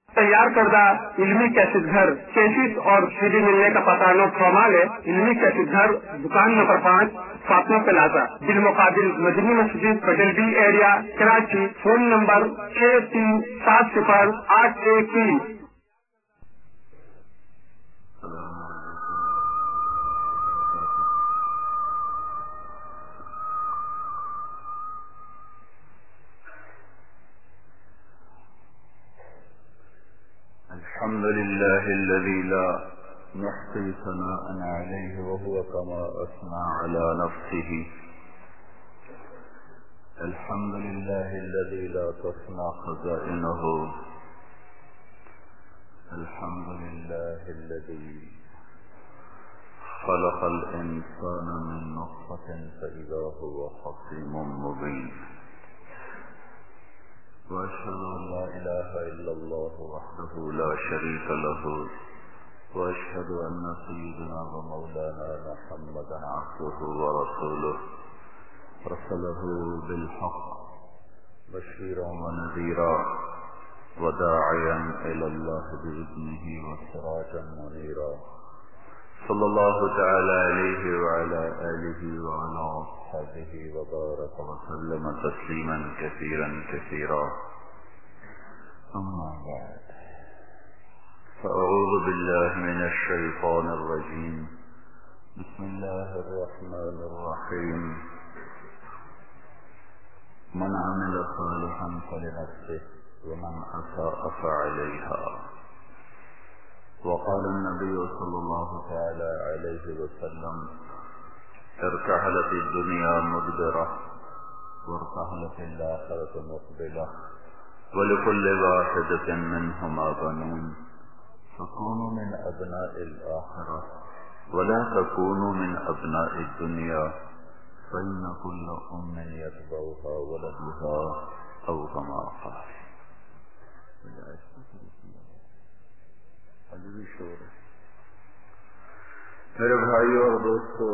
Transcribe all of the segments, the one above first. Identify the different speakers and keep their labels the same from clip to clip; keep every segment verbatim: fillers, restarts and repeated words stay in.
Speaker 1: تیار کردہ علمی کیسٹ گھر کیسٹ اور سی ڈی ملنے کا پتہ نوٹ فرمال ہے۔ علمی کیسٹ گھر دکان نمبر پانچ فاطمہ پلازا بالمقابل Madni Masjid Patel B area Karachi. Phone number چھ تین سات صفر آٹھ ایک تین۔
Speaker 2: الحمد لله الذي لا نحصي ثناء عليه وهو كما أثنى على نفسه. الحمد لله الذي لا تفنى خزائنه. الحمد لله الذي خلق الإنسان من نطفة فإذا هو خصيم مبين. وأشهد أن لا إله إلا الله وحده لا شريك له وأشهد أن سيدنا ومولانا محمدا عبده ورسوله رسله بالحق بشيرا ونذيرا وداعيا إلى الله بإذنه وسراجا منيرا. صلى الله تعالى عليه وعلى آله وعلى أصحابه وبارك وسلم تسليما كثيرا كثيرا. أما بعد فأعوذ بالله من الشيطان الرجيم. بسم الله الرحمن الرحيم. من عمل صالحا فلنفسه ومن أساء فعليها. وقال النبي صلى الله تعالى عليه وسلم ارتحلت الدنيا مدبرة وارتحلت الآخرة مقبلة ولكل واحدة منهما بنون فكونوا من أبناء الآخرة ولا تكونوا من أبناء الدنيا فإن كل أم يتبعها ولدها أو كما قال. میرے بھائیوں اور دوستوں،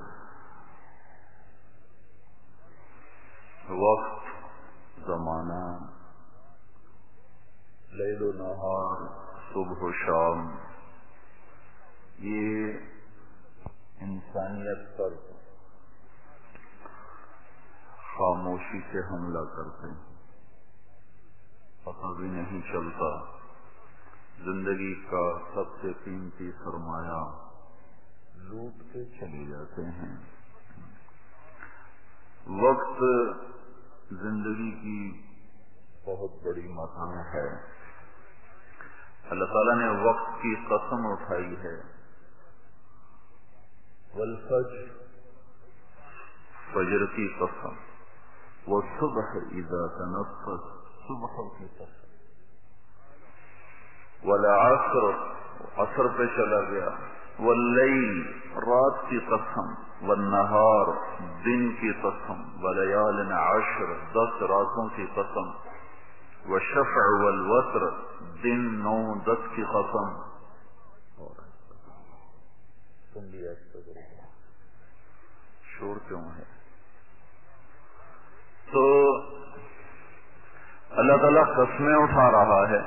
Speaker 2: وقت، زمانہ، لیل و نہار، صبح و شام، یہ انسانیت پر خاموشی سے حملہ کرتے ہیں، پتہ بھی نہیں چلتا. زندگی کا سب سے قیمتی سرمایہ لوٹ کے چلے جاتے ہیں. وقت زندگی کی بہت بڑی متاع ہے. اللہ تعالیٰ نے وقت کی قسم اٹھائی ہے. والفجر، فجر کی قسم، والصبح اذا تنفس، صبح کی قسم، والعصر، عصر پہ چلا گیا، واللیل، رات کی قسم، والنہار، دن کی قسم، ولیال عشر، دس راتوں کی قسم، والشفع والوتر، دن نو دس کی قسم. تم بھی ایسا کرو، شور کیوں ہے؟ تو اللہ تعالیٰ قسمیں اٹھا رہا ہے.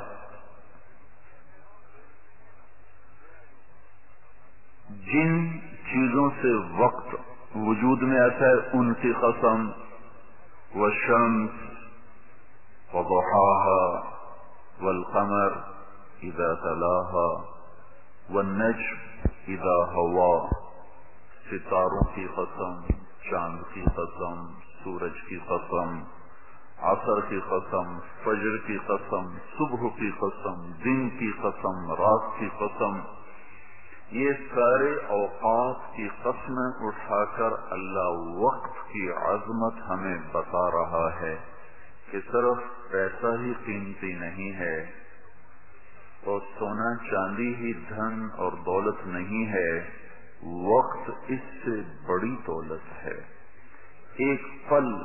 Speaker 2: جن چیزوں سے وقت وجود میں آتا ہے ان کی قسم. والشمس وضحاها والقمر اذا تلاها والنجم اذا هوى، ستاروں کی قسم، چاند کی قسم، سورج کی قسم، عصر کی قسم، فجر کی قسم، صبح کی قسم، دن کی قسم، رات کی قسم. یہ سارے اوقات کی قسمیں اٹھا کر اللہ وقت کی عظمت ہمیں بتا رہا ہے کہ صرف پیسہ ہی قیمتی نہیں ہے اور سونا چاندی ہی دھن اور دولت نہیں ہے، وقت اس سے بڑی دولت ہے. ایک پل،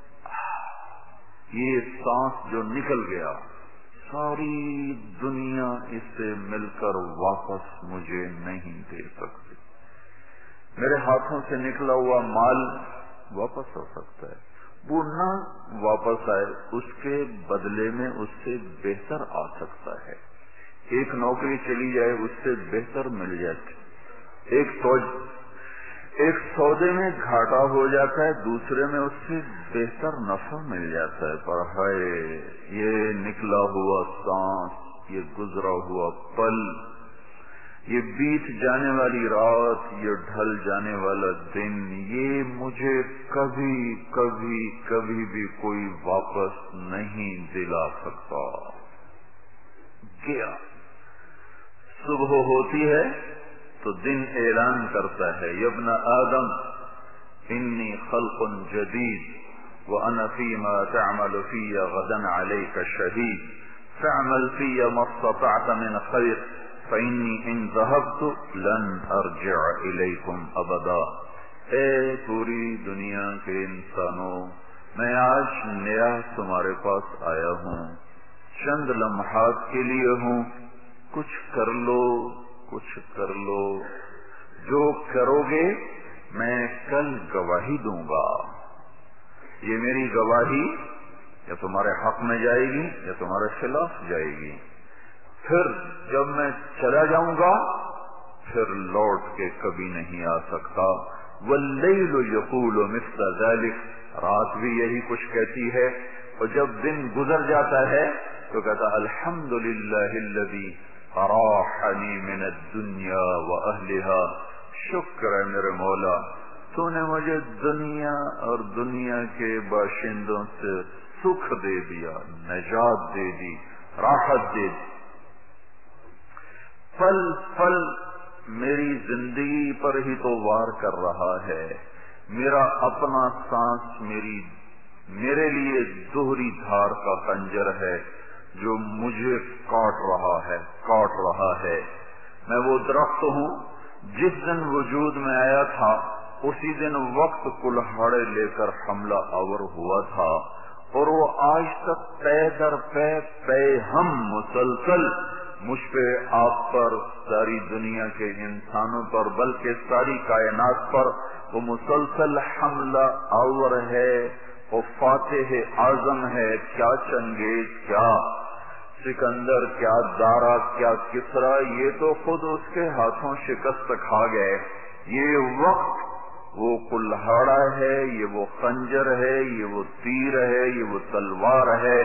Speaker 2: یہ سانس جو نکل گیا، ساری دنیا اس سے مل کر واپس مجھے نہیں دے سکتی. میرے ہاتھوں سے نکلا ہوا مال واپس ہو سکتا ہے، وہ نہ واپس آئے، اس کے بدلے میں اس سے بہتر آ سکتا ہے. ایک نوکری چلی جائے اس سے بہتر مل جاتی، ایک سوج ایک سودے میں گھاٹا ہو جاتا ہے، دوسرے میں اس سے بہتر نفع مل جاتا ہے۔ پر ہائے یہ نکلا ہوا سانس، یہ گزرا ہوا پل، یہ بیت جانے والی رات، یہ ڈھل جانے والا دن، یہ مجھے کبھی کبھی کبھی بھی کوئی واپس نہیں دلا سکتا۔ گیا صبح ہوتی ہے تو دن اعلان کرتا ہے، یا ابن آدم انی خلق جدید وانا فیما تعمل فی غدا علیک شہید فاعمل فی ما استطعت من خیر فإنی ان ذهبت لن ارجع الیکم ابدا۔ اے پوری دنیا کے انسانوں، میں آج نیا تمہارے پاس آیا ہوں، چند لمحات کے لیے ہوں، کچھ کر لو کچھ کر لو، جو کرو گے میں کل گواہی دوں گا۔ یہ میری گواہی یا تمہارے حق میں جائے گی یا تمہارے خلاف جائے گی۔ پھر جب میں چلا جاؤں گا پھر لوٹ کے کبھی نہیں آ سکتا۔ واللیل یقول مثل ذلک، رات بھی یہی کچھ کہتی ہے، اور جب دن گزر جاتا ہے تو کہتا الحمدللہ الذی اراحنی من الدنیا واہلها، شکر ہے میرے مولا تو نے مجھے دنیا اور دنیا کے باشندوں سے سکھ دے دیا، نجات دے دی، راحت دے دی۔ پل پل میری زندگی پر ہی تو وار کر رہا ہے، میرا اپنا سانس میری میرے لیے دوہری دھار کا خنجر ہے جو مجھے کاٹ رہا ہے کاٹ رہا ہے۔ میں وہ درخت ہوں جس دن وجود میں آیا تھا اسی دن وقت کلہاڑے لے کر حملہ آور ہوا تھا، اور وہ آج تک پے در پے پے ہم مسلسل مجھ پہ، آپ پر، ساری دنیا کے انسانوں پر، بلکہ ساری کائنات پر وہ مسلسل حملہ آور ہے، وہ فاتح اعظم ہے۔ کیا چنگیز، کیا سکندر، کیا دارا، کیا کسرا، یہ تو خود اس کے ہاتھوں شکست کھا گئے۔ یہ وقت وہ کلہاڑا ہے، یہ وہ خنجر ہے، یہ وہ تیر ہے، یہ وہ تلوار ہے،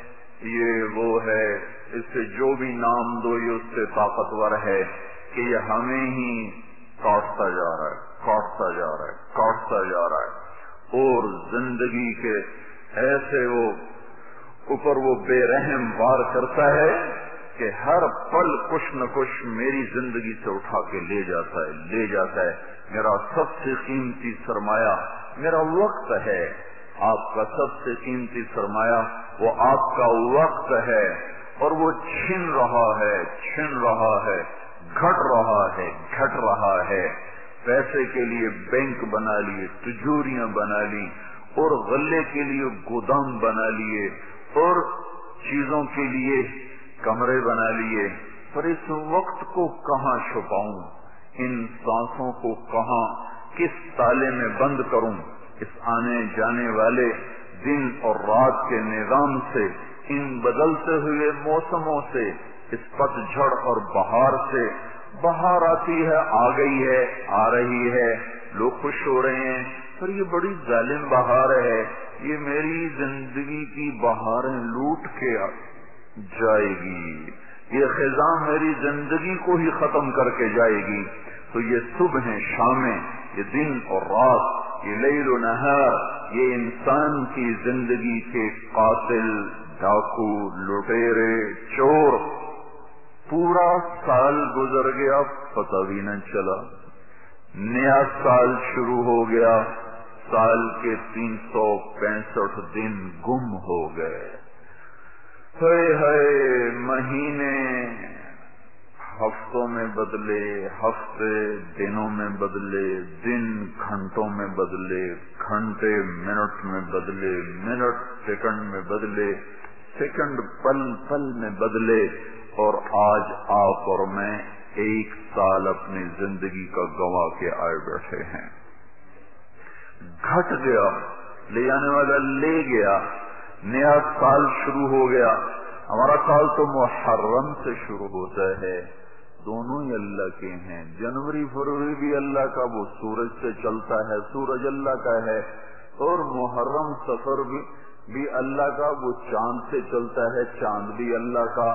Speaker 2: یہ وہ ہے، اس سے جو بھی نام دو یہ اس سے طاقتور ہے کہ یہ ہمیں ہی کاٹتا جا رہا ہے کاٹتا جا رہا ہے کاٹتا جا رہا ہے اور زندگی کے ایسے وہ اوپر وہ بے رحم وار کرتا ہے کہ ہر پل کچھ نہ کچھ میری زندگی سے اٹھا کے لے جاتا ہے لے جاتا ہے میرا سب سے قیمتی سرمایہ میرا وقت ہے، آپ کا سب سے قیمتی سرمایہ وہ آپ کا وقت ہے، اور وہ چھن رہا ہے چھن رہا ہے گھٹ رہا ہے گھٹ رہا ہے۔ پیسے کے لیے بینک بنا لیے، تجوریاں بنا لی، اور غلے کے لیے گودام بنا لیے، اور چیزوں کے لیے کمرے بنا لیے، پر اس وقت کو کہاں چھپاؤں، ان سانسوں کو کہاں کس تالے میں بند کروں، اس آنے جانے والے دن اور رات کے نظام سے، ان بدلتے ہوئے موسموں سے، اس پت جھڑ اور بہار سے۔ بہار آتی ہے، آ گئی ہے، آ رہی ہے، لوگ خوش ہو رہے ہیں، پر یہ بڑی ظالم بہار ہے، یہ میری زندگی کی بہاریں لوٹ کے جائے گی، یہ خزاں میری زندگی کو ہی ختم کر کے جائے گی۔ تو یہ صبح شامیں، یہ دن اور رات، یہ لیل و نہار، یہ انسان کی زندگی کے قاتل، ڈاکو، لٹیرے، چور، پورا سال گزر گیا پتہ بھی نہ چلا، نیا سال شروع ہو گیا، سال کے تین سو پینسٹھ دن گم ہو گئے۔ ہائے ہائے، مہینے ہفتوں میں بدلے، ہفتے دنوں میں بدلے، دن گھنٹوں میں بدلے، گھنٹے منٹ میں بدلے، منٹ سیکنڈ میں بدلے، سیکنڈ پل پل میں بدلے، اور آج آپ اور میں ایک سال اپنی زندگی کا گنوا کے آئے بیٹھے ہیں۔ گھٹ گیا، لے جانے والا لے گیا، نیا سال شروع ہو گیا، ہمارا سال تو محرم سے شروع ہوتا ہے، دونوں ہی اللہ کے ہیں. جنوری فروری بھی اللہ کا، وہ سورج سے چلتا ہے، سورج اللہ کا ہے. اور محرم سفر بھی بھی اللہ کا، وہ چاند سے چلتا ہے، چاند بھی اللہ کا،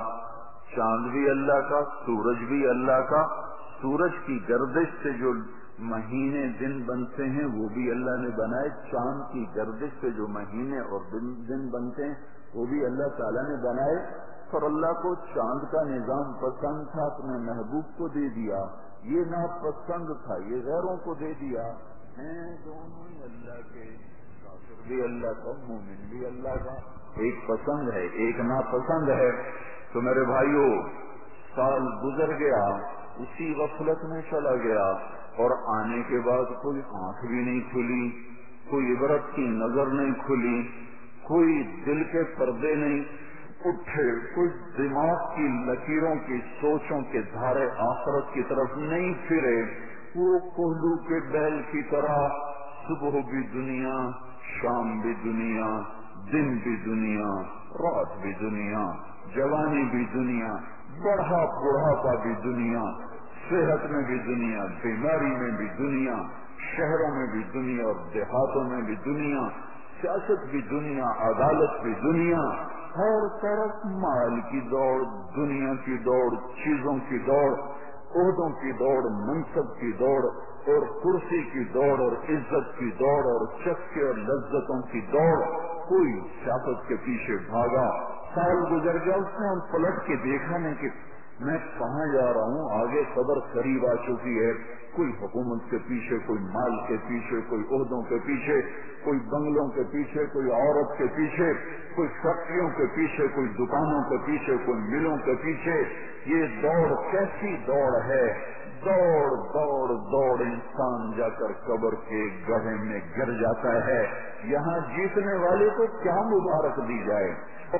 Speaker 2: چاند بھی اللہ کا، سورج بھی اللہ کا. سورج کی گردش سے جو مہینے دن بنتے ہیں وہ بھی اللہ نے بنائے. چاند کی گردش سے جو مہینے اور دن دن بنتے ہیں وہ بھی اللہ تعالیٰ نے بنائے. اور اللہ کو چاند کا نظام پسند تھا، اپنے محبوب کو دے دیا. یہ ناپسند تھا، یہ غیروں کو دے دیا. ہیں دونوں ہی اللہ کے، کافر بھی اللہ کا، مومن بھی اللہ کا. ایک پسند ہے، ایک ناپسند ہے. تو میرے بھائیوں، سال گزر گیا، اسی غفلت میں چلا گیا، اور آنے کے بعد کوئی آنکھ بھی نہیں کھلی، کوئی عبرت کی نظر نہیں کھلی، کوئی دل کے پردے نہیں اٹھے، کوئی دماغ کی لکیروں کی سوچوں کے دھارے آخرت کی طرف نہیں پھرے. وہ کوہلو کے بیل کی طرح صبح بھی دنیا، شام بھی دنیا، دن بھی دنیا، رات بھی دنیا، جوانی بھی دنیا، بڑھا بڑھاپا بھی دنیا، صحت میں بھی دنیا، بیماری میں بھی دنیا، شہروں میں بھی دنیا اور دیہاتوں میں بھی دنیا، سیاست بھی دنیا، عدالت بھی دنیا. ہر طرف مال کی دوڑ، دنیا کی دوڑ، چیزوں کی دوڑ، عہدوں کی دوڑ، منصب کی دوڑ، اور کرسی کی دوڑ، اور عزت کی دوڑ، اور چسکے اور لذتوں کی دوڑ. کوئی سیاست کے پیچھے بھاگا. سال گزر گیا، اس نے پلٹ کے دیکھا نہیں کہ میں کہاں جا رہا ہوں، آگے قبر قریب آ چکی ہے. کوئی حکومت کے پیچھے، کوئی مال کے پیچھے، کوئی عہدوں کے پیچھے، کوئی بنگلوں کے پیچھے، کوئی عورت کے پیچھے، کوئی فیکٹریوں کے پیچھے، کوئی دکانوں کے پیچھے، کوئی ملوں کے پیچھے. یہ دوڑ کیسی دوڑ ہے؟ دوڑ دوڑ دوڑ انسان جا کر قبر کے گڑھے میں گر جاتا ہے. یہاں جیتنے والے کو کیا مبارک دی جائے،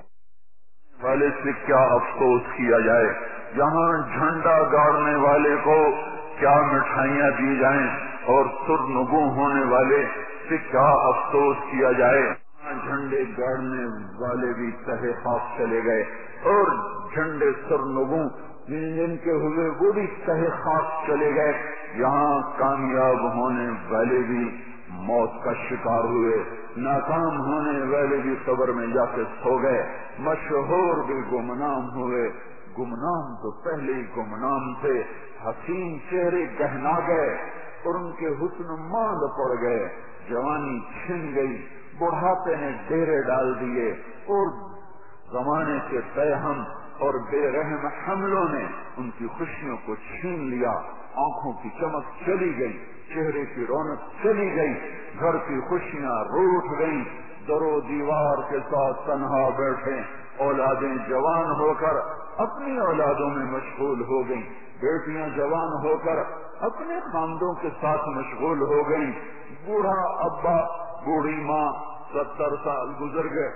Speaker 2: والے سے کیا افسوس کیا جائے. یہاں جھنڈا گاڑنے والے کو کیا مٹھائیاں دی جائیں، اور سرنگوں ہونے والے سے کیا افسوس کیا جائے. جھنڈے گاڑنے والے بھی تہے خاک چلے گئے، اور جھنڈے سرنگوں جن کے ہوئے وہ بھی تہے خاک چلے گئے. یہاں کامیاب ہونے والے بھی موت کا شکار ہوئے، ناکام ہونے والے بھی قبر میں جا کے سو گئے، مشہور بھی گمنام ہوئے. گمنام تو پہلے ہی گمنام تھے. حسین چہرے گہنا گئے اور ان کے حسن ماند پڑ گئے. جوانی چھن گئی، بڑھاپے نے ڈیرے ڈال دیے، اور زمانے کے تہم اور بے رحم حملوں نے ان کی خوشیوں کو چھین لیا. آنکھوں کی چمک چلی گئی، چہرے کی رونق چلی گئی، گھر کی خوشیاں روٹ گئیں. در و دیوار کے ساتھ تنہا بیٹھے. اولادیں جوان ہو کر اپنی اولادوں میں مشغول ہو گئیں، بیٹیاں جوان ہو کر اپنے خاندوں کے ساتھ مشغول ہو گئیں. بوڑھا ابا، بوڑھی ماں ستر سال گزر گئے،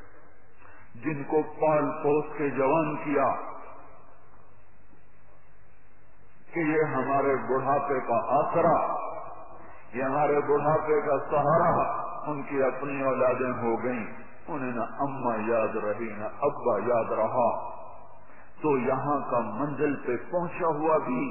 Speaker 2: جن کو پال پوس کے جوان کیا کہ یہ ہمارے بڑھاپے کا آسرا، یہ ہمارے بڑھاپے کا سہارا. ان کی اپنی اولادیں ہو گئیں، انہیں نہ اماں یاد رہی نہ ابا یاد رہا. تو یہاں کا منزل پہ پہنچا ہوا بھی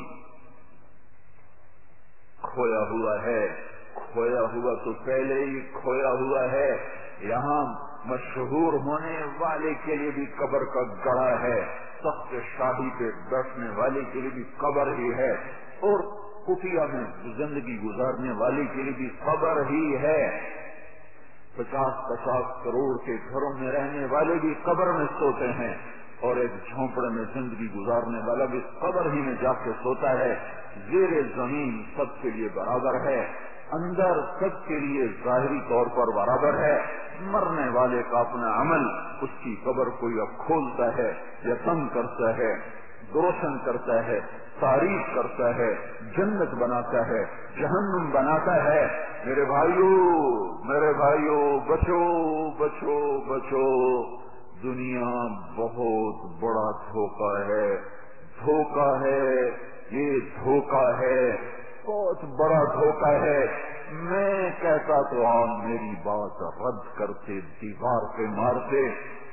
Speaker 2: کھویا ہوا ہے. کھویا ہوا تو پہلے ہی کھویا ہوا ہے. یہاں مشہور ہونے والے کے لیے بھی قبر کا گڑھا ہے، تخت شاہی پہ بیٹھنے والے کے لیے بھی قبر ہی ہے، اور کٹیا میں زندگی گزارنے والے کے لیے بھی قبر ہی ہے. پچاس پچاس کروڑ کے گھروں میں رہنے والے بھی قبر میں سوتے ہیں، اور ایک جھونپڑے میں زندگی گزارنے والا بھی قبر ہی میں جا کے سوتا ہے. زیر زمین سب کے لیے برابر ہے، اندر سب کے لیے ظاہری طور پر برابر ہے. مرنے والے کا اپنا عمل اس کی قبر کو یا کھولتا ہے یا تنگ کرتا ہے، روشن کرتا ہے، تعریف کرتا ہے، جنت بناتا ہے، جہنم بناتا ہے. میرے بھائیو میرے بھائیو بچو بچو بچو. دنیا بہت بڑا دھوکہ ہے، دھوکہ ہے، یہ دھوکہ ہے، بہت بڑا دھوکہ ہے. میں کہتا تو آپ میری بات رد کرتے، دیوار پہ مارتے،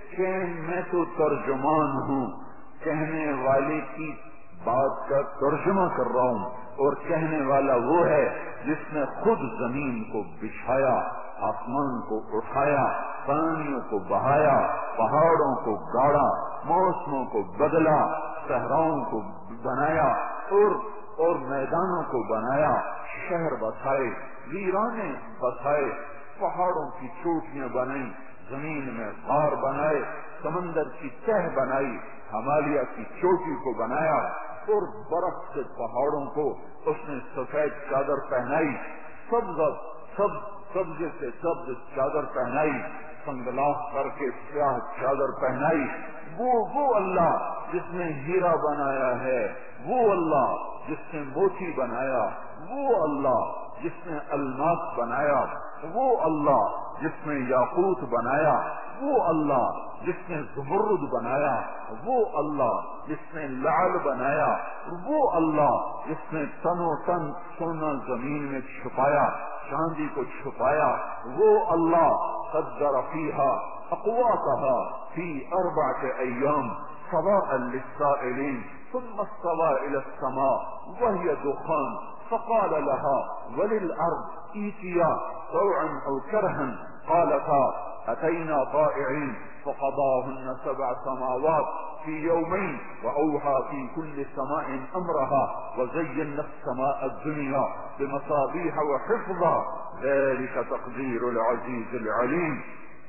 Speaker 2: کہ میں تو ترجمان ہوں، کہنے والے کی بات کا ترجمہ کر رہا ہوں، اور کہنے والا وہ ہے جس نے خود زمین کو بچھایا، آسمان کو اٹھایا، پانیوں کو بہایا، پہاڑوں کو گاڑا، موسموں کو بدلا، صحراؤں کو بنایا اور اور میدانوں کو بنایا، شہر بسائے، ویرانے بسائے، پہاڑوں کی چوٹیاں بنائی، زمین میں غار بنائے، سمندر کی تہ بنائی، ہمالیہ کی چوٹی کو بنایا، اور برف سے پہاڑوں کو اس نے سفید چادر پہنائی، سبز سب سبز سے سبز چادر پہنائی، سنگلاخ کر کے سیاہ چادر پہنائی۔ وہ وہ اللہ جس نے ہیرا بنایا ہے، وہ اللہ جس نے موتی بنایا، وہ اللہ جس نے الماس بنایا، وہ اللہ جس نے یاقوت بنایا، وہ اللہ جس نے زمرد بنایا، وہ اللہ جس نے لعل بنایا، وہ اللہ جس نے تن و تن سونا زمین میں چھپایا، چاندی کو چھپایا، وہ اللہ قدر فیہا اقواتها في أربعة أيام سواء للسائلين ثم استوى إلى السماء وهي دخان فقال لها وللأرض ائتيا طوعا أو كرها قالتا أتينا طائعين فقضاهن سبع سماوات في يومين وأوحى في كل سماء أمرها وزينا السماء الدنيا بمصابيح وحفظا ذلك تقدير العزيز العليم۔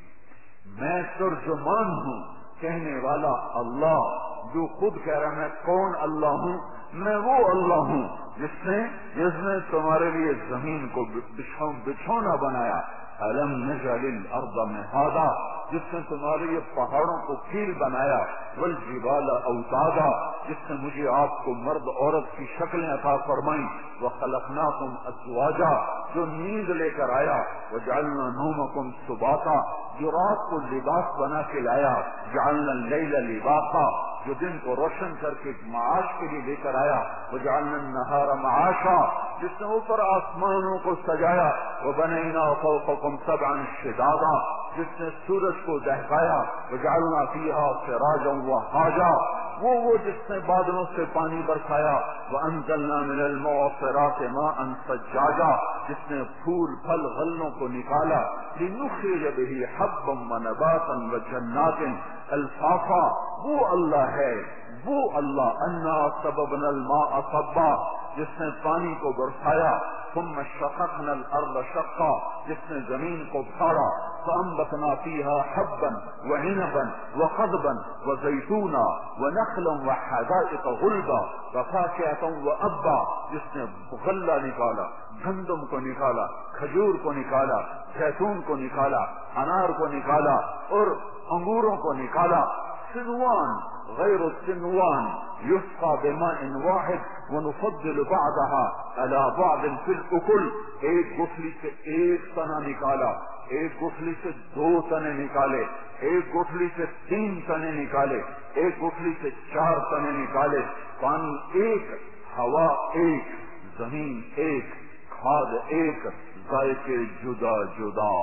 Speaker 2: میں ترجمان ہوں، کہنے والا اللہ جو خود کہہ رہا میں کون اللہ ہوں، میں وہ اللہ ہوں جس نے جس نے تمہارے لیے زمین کو بچھونا بنایا، أَلَمْ نَجْعَلِ الْأَرْضَ مِهَادًا، جس نے تمہارے لیے پہاڑوں کو کھیل بنایا، وَالْجِبَالَ أَوْتَادًا، جس نے مجھے آپ کو مرد عورت کی شکلیں عطا فرمائیں، وَخَلَقْنَاكُمْ أَزْوَاجًا، جو نیند لے کر آیا، وَجَعَلْنَا نَوْمَكُمْ سُبَاتًا، جو رات کو لباس بنا کے لایا، جعلنا اللیل لباسا، جو دن کو روشن کر کے معاش کے لیے لے کر آیا، وجعلنا النہار معاشا، جس نے اوپر آسمانوں کو سجایا، وبنینا فوقکم سبعا شدادا، جس نے سورج کو دہکایا، وجعلنا فیہا سراجا وہاجا، وہ وہ جس نے بادلوں سے پانی برسایا، وانزلنا من المعصرات ماء ثجاجا، جس نے پھول پھل غلوں کو نکالا، لنخرج به حبا ونباتا وجنات الفافا، وہ اللہ ہے، وہ اللہ انا سببنا الماء صبا، جس نے پانی کو برسایا، ثم شققنا الارض شقا، جس نے زمین کو پھاڑا، فانبتنا فيها حبا وعنبا وقضبا وزيتونا ونخلا وحدائق غلبا وفاكهة وابا، جس نے غلہ نکالا، گندم کو نکالا، کھجور کو نکالا، زیتون کو نکالا، انار کو نکالا اور انگوروں کو نکالا، سنوان غیر السنوان یسقى بماء واحد ونفضل بعضها على بعض في الاكل، ایک گٹھلی سے ایک تنا نکالا، ایک گٹھلی سے دو تنے نکالے، ایک گٹھلی سے تین تنے نکالے، ایک گٹھلی سے چار تنے نکالے، پانی ایک، ہوا ایک، زمین ایک، کھاد ایک، ذائقے جدا جدا،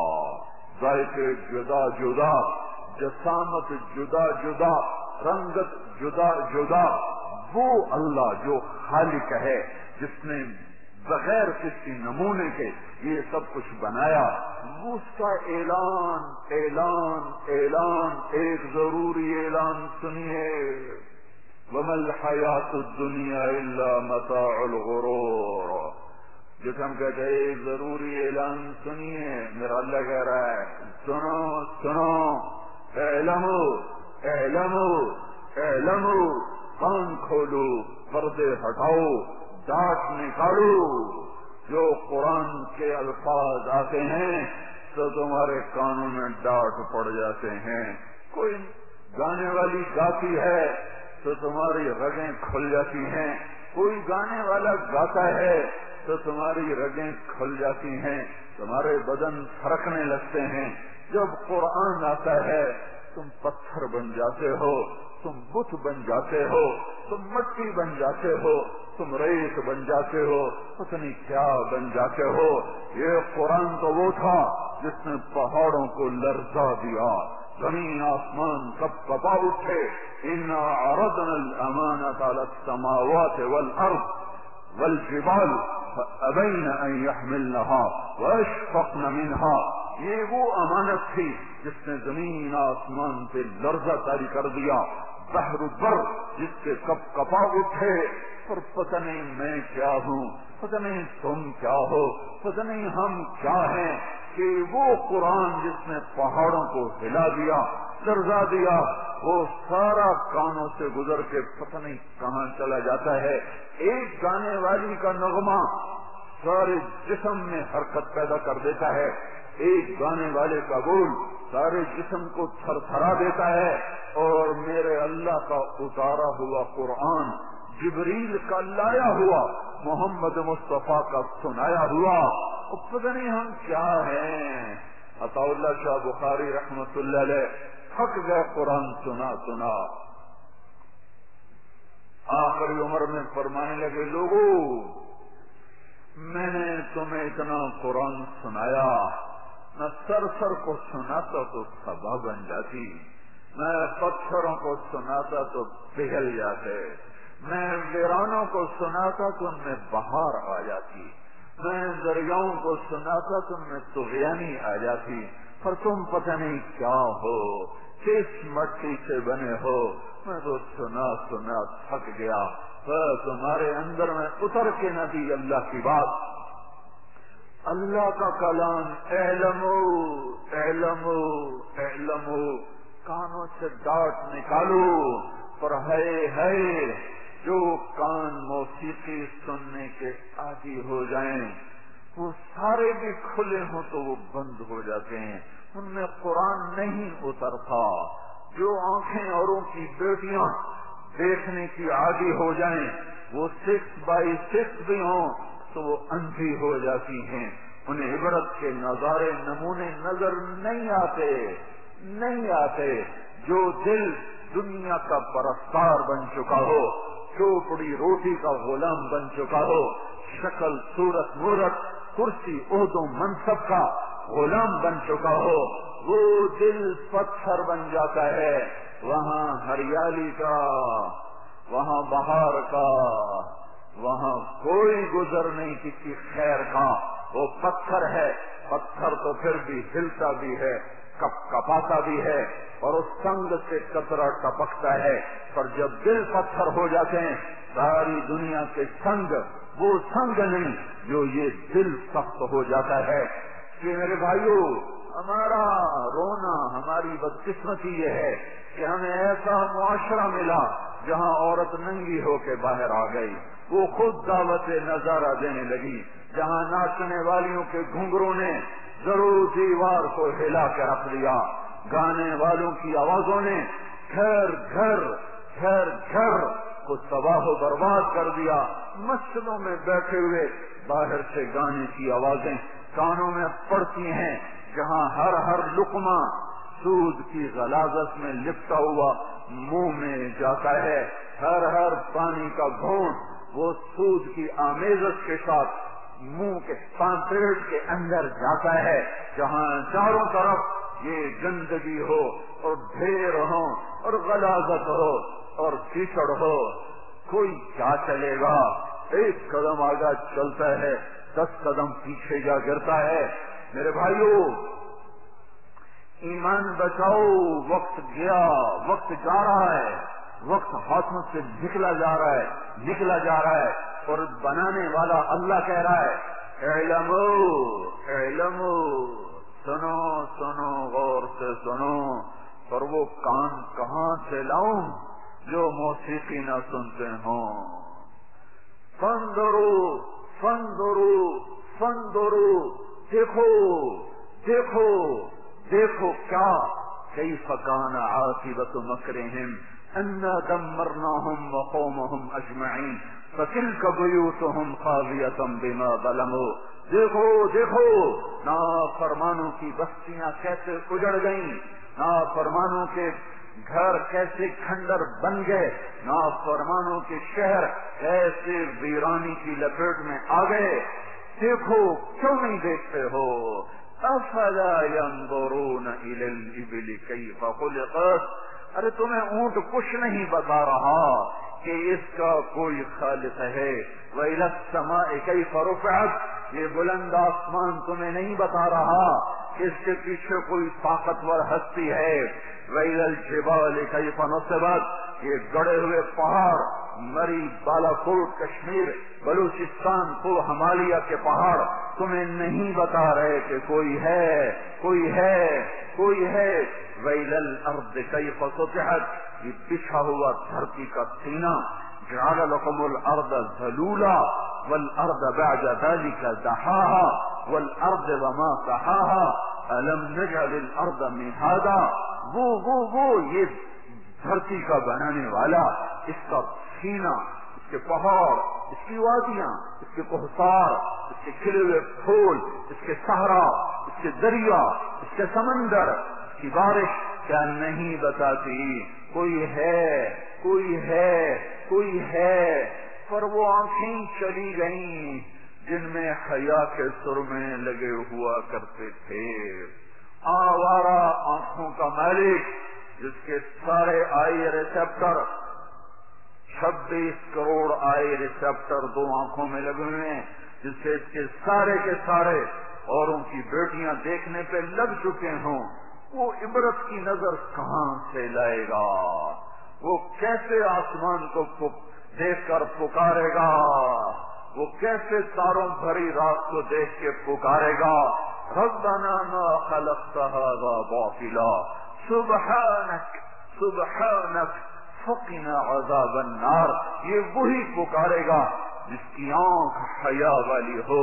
Speaker 2: ذائقے جدا جدا، جسامت جدا جدا، رنگت جدا جدا، وہ اللہ جو خالق ہے، جس نے بغیر کسی نمونے کے یہ سب کچھ بنایا، اس کا اعلان اعلان اعلان ایک ضروری اعلان سنیے، وَمَا الْحَيَاةُ الدُّنْيَا إِلَّا مَتَاعُ الْغُرُورِ، جس ہم کہتے ہیں ایک ضروری اعلان سنیے، میرا اللہ کہہ رہا ہے سنو سنو، اعلمو اعلمو اعلمو، کان کھولو، پردے ہٹاؤ، ڈاٹ نکالو، جو قرآن کے الفاظ آتے ہیں تو تمہارے کانوں میں ڈاٹ پڑ جاتے ہیں، کوئی گانے والی گاتی ہے تو تمہاری رگیں کھل جاتی ہیں، کوئی گانے والا گاتا ہے تو تمہاری رگیں کھل جاتی ہیں، تمہارے بدن تھرکنے لگتے ہیں، جب قرآن آتا ہے تم پتھر بن جاتے ہو، تم بت بن جاتے ہو، تم مٹی بن جاتے ہو، تم ریت بن جاتے ہو، پتہ نہیں کیا بن جاتے ہو۔ یہ قرآن تو وہ تھا جس نے پہاڑوں کو لرزا دیا، زمین آسمان کب کپا اٹھے. انا عرضنا الامانۃ علی السماوات والارض والجبال فابین ان یحملنها واشفقن منها. یہ وہ امانت تھی جس نے زمین آسمان پہ لرزہ طاری کر دیا. بحر بر جس کے کب کپا اٹھے. اور پتہ نہیں میں کیا ہوں, پتہ نہیں تم کیا ہو, پتہ نہیں ہم کیا ہیں, کہ وہ قرآن جس نے پہاڑوں کو ہلا دیا, لرزا دیا, وہ سارا کانوں سے گزر کے پتہ نہیں کہاں چلا جاتا ہے. ایک گانے والی کا نغمہ سارے جسم میں حرکت پیدا کر دیتا ہے. ایک گانے والے کا بول سارے جسم کو تھر تھرا دیتا ہے. اور میرے اللہ کا اتارا ہوا قرآن, جبریل کا لایا ہوا, محمد مصطفیٰ کا سنایا ہوا, پتہ نہیں ہم کیا ہیں. عطا اللہ شاہ بخاری رحمت اللہ علیہ تھک گئے قرآن سنا سنا. آخری عمر میں فرمانے لگے, لوگوں میں نے تمہیں اتنا قرآن سنایا, میں سر سر کو سناتا تو صبا بن جاتی, میں پتھروں کو سناتا تو پگھل جاتے, میں ویرانوں کو سناتا تو ان میں بہار آ جاتی, میں دریاؤں کو سناتا تو ان میں طغیانی آ جاتی. پر تم پتہ نہیں کیا ہو, کس مٹی سے بنے ہو. میں تو سنا سنا تھک گیا, تمہارے اندر میں اتر کے نہ دی اللہ کی بات. اللہ کا کلام اعلمو اعلمو اعلمو, کانوں سے ڈانٹ نکالو. پر ہے ہے جو کان موسیقی سننے کے عادی ہو جائیں, وہ سارے بھی کھلے ہوں تو وہ بند ہو جاتے ہیں, ان میں قرآن نہیں اترتا. جو آنکھیں اوروں کی بیٹیاں دیکھنے کی عادی ہو جائیں, وہ سکس بائی سکس بھی ہوں تو وہ اندھی ہو جاتی ہیں. انہیں عبرت کے نظارے نمونے نظر نہیں آتے نہیں آتے. جو دل دنیا کا پرستار بن چکا ہو, چوپڑی روٹی کا غلام بن چکا ہو, شکل صورت مورت کرسی عہد و منصب کا غلام بن چکا ہو, وہ دل پتھر بن جاتا ہے. وہاں ہریالی کا, وہاں بہار کا, وہاں کوئی گزر نہیں کسی خیر کا. وہ پتھر ہے. پتھر تو پھر بھی ہلتا بھی ہے, کپ کپاتا بھی ہے, اور اس سنگ سے قطرہ ٹپکتا ہے. پر جب دل پتھر ہو جاتے ہیں, ساری دنیا کے سنگ وہ سنگ نہیں جو یہ دل سخت ہو جاتا ہے. کہ میرے بھائیو, ہمارا رونا, ہماری بدقسمتی یہ ہے کہ ہمیں ایسا معاشرہ ملا جہاں عورت ننگی ہو کے باہر آ گئی, وہ خود دعوت نظارہ دینے لگی, جہاں ناچنے والیوں کے گھنگروں نے ضرور دیوار کو ہلا کے رکھ دیا, گانے والوں کی آوازوں نے گھر گھر گھر گھر کو تباہ و برباد کر دیا. مسجدوں میں بیٹھے ہوئے باہر سے گانے کی آوازیں کانوں میں پڑتی ہیں, جہاں ہر ہر لقمہ سود کی غلاظت میں لپٹا ہوا منہ میں جاتا ہے, ہر ہر پانی کا گھونٹ وہ سود کی آمیزش کے ساتھ منہ کے پانپیٹ کے اندر جاتا ہے. جہاں چاروں طرف یہ گندگی ہو اور ڈھیر ہو اور غلاظت ہو اور کیچڑ ہو, کوئی کیا چلے گا؟ ایک قدم آگے چلتا ہے, دس قدم پیچھے جا گرتا ہے. میرے بھائیو, ایمان بچاؤ, وقت گیا, وقت جا رہا ہے, وقت ہاتھوں سے نکلا جا رہا ہے نکلا جا رہا ہے اور بنانے والا اللہ کہہ رہا ہے اعلمو اعلمو, سنو سنو غور سے سنو. پر وہ کان کہاں سے لاؤں جو موسیقی نہ سنتے ہوں؟ فندرو فندرو فندرو, دیکھو دیکھو دیکھو کیا کیف کان عاقبۃ مکرہم انا دمرناہم وقومہم اجمعین فتلک بیوتہم خاویۃ بما ظلموا. دیکھو دیکھو نافرمانوں کی بستیاں کیسے اجڑ گئیں, نافرمانوں کے گھر کیسے کھنڈر بن گئے, نافرمانوں کے شہر کیسے ویرانی کی لپیٹ میں آ گئے. دیکھو, کیوں نہیں دیکھتے ہو؟ افلا ينظرون الى الابل كيف خلقت، ارے تمہیں اونٹ کچھ نہیں بتا رہا کہ اس کا کوئی خالق ہے. وَإِلَى السَّمَاءِ كَيْفَ رُفِعَتْ، یہ بلند آسمان تمہیں نہیں بتا رہا کہ اس کے پیچھے کوئی طاقتور ہستی ہے. وَإِلَى الْجِبَالِ كَيْفَ نُصِبَتْ، یہ گڑے ہوئے پہاڑ مری بالا کوٹ کشمیر بلوچستان کو ہمالیہ کے پہاڑ تمہیں نہیں بتا رہے کہ کوئی ہے کوئی ہے کوئی ہے. وَإِلَى الْأَرْضِ كَيْفَ سُطِحَتْ، یہ بچھا ہوا دھرتی کا سینہ. جعل لكم الارض ذلولا والارض بعد ذلك دحاها والارض وما طحاها الم نجعل الارض مهادا. وہ وہ وہ یہ دھرتی کا بنانے والا، اس کا سینہ، اس کے پہاڑ، اس کی وادیاں، اس کے کوہسار، اس کے کھلے ہوئے پھول، اس کے صحرا، اس کے دریا، اس کے سمندر، اس کی بارش کیا نہیں بتاتی کوئی ہے کوئی ہے کوئی ہے. پر وہ آنکھیں چلی گئیں جن میں حیا کے سرمے لگے ہوا کرتے تھے. آوارہ آنکھوں کا مالک جس کے سارے آئی ریسپٹر چھبیس کروڑ آئی ریسپٹر دو آنکھوں میں لگے ہوئے ہیں، جس سے اس کے سارے کے سارے اوروں کی بیٹیاں دیکھنے پہ لگ چکے ہوں، وہ عبرت کی نظر کہاں سے لائے گا؟ وہ کیسے آسمان کو دیکھ کر پکارے گا؟ وہ کیسے تاروں بھری رات کو دیکھ کے پکارے گا؟ ربنا ما خلقت هذا باطلا سبحانك سبحانك فقنا عذاب النار. یہ وہی پکارے گا جس کی آنکھ حیا والی ہو.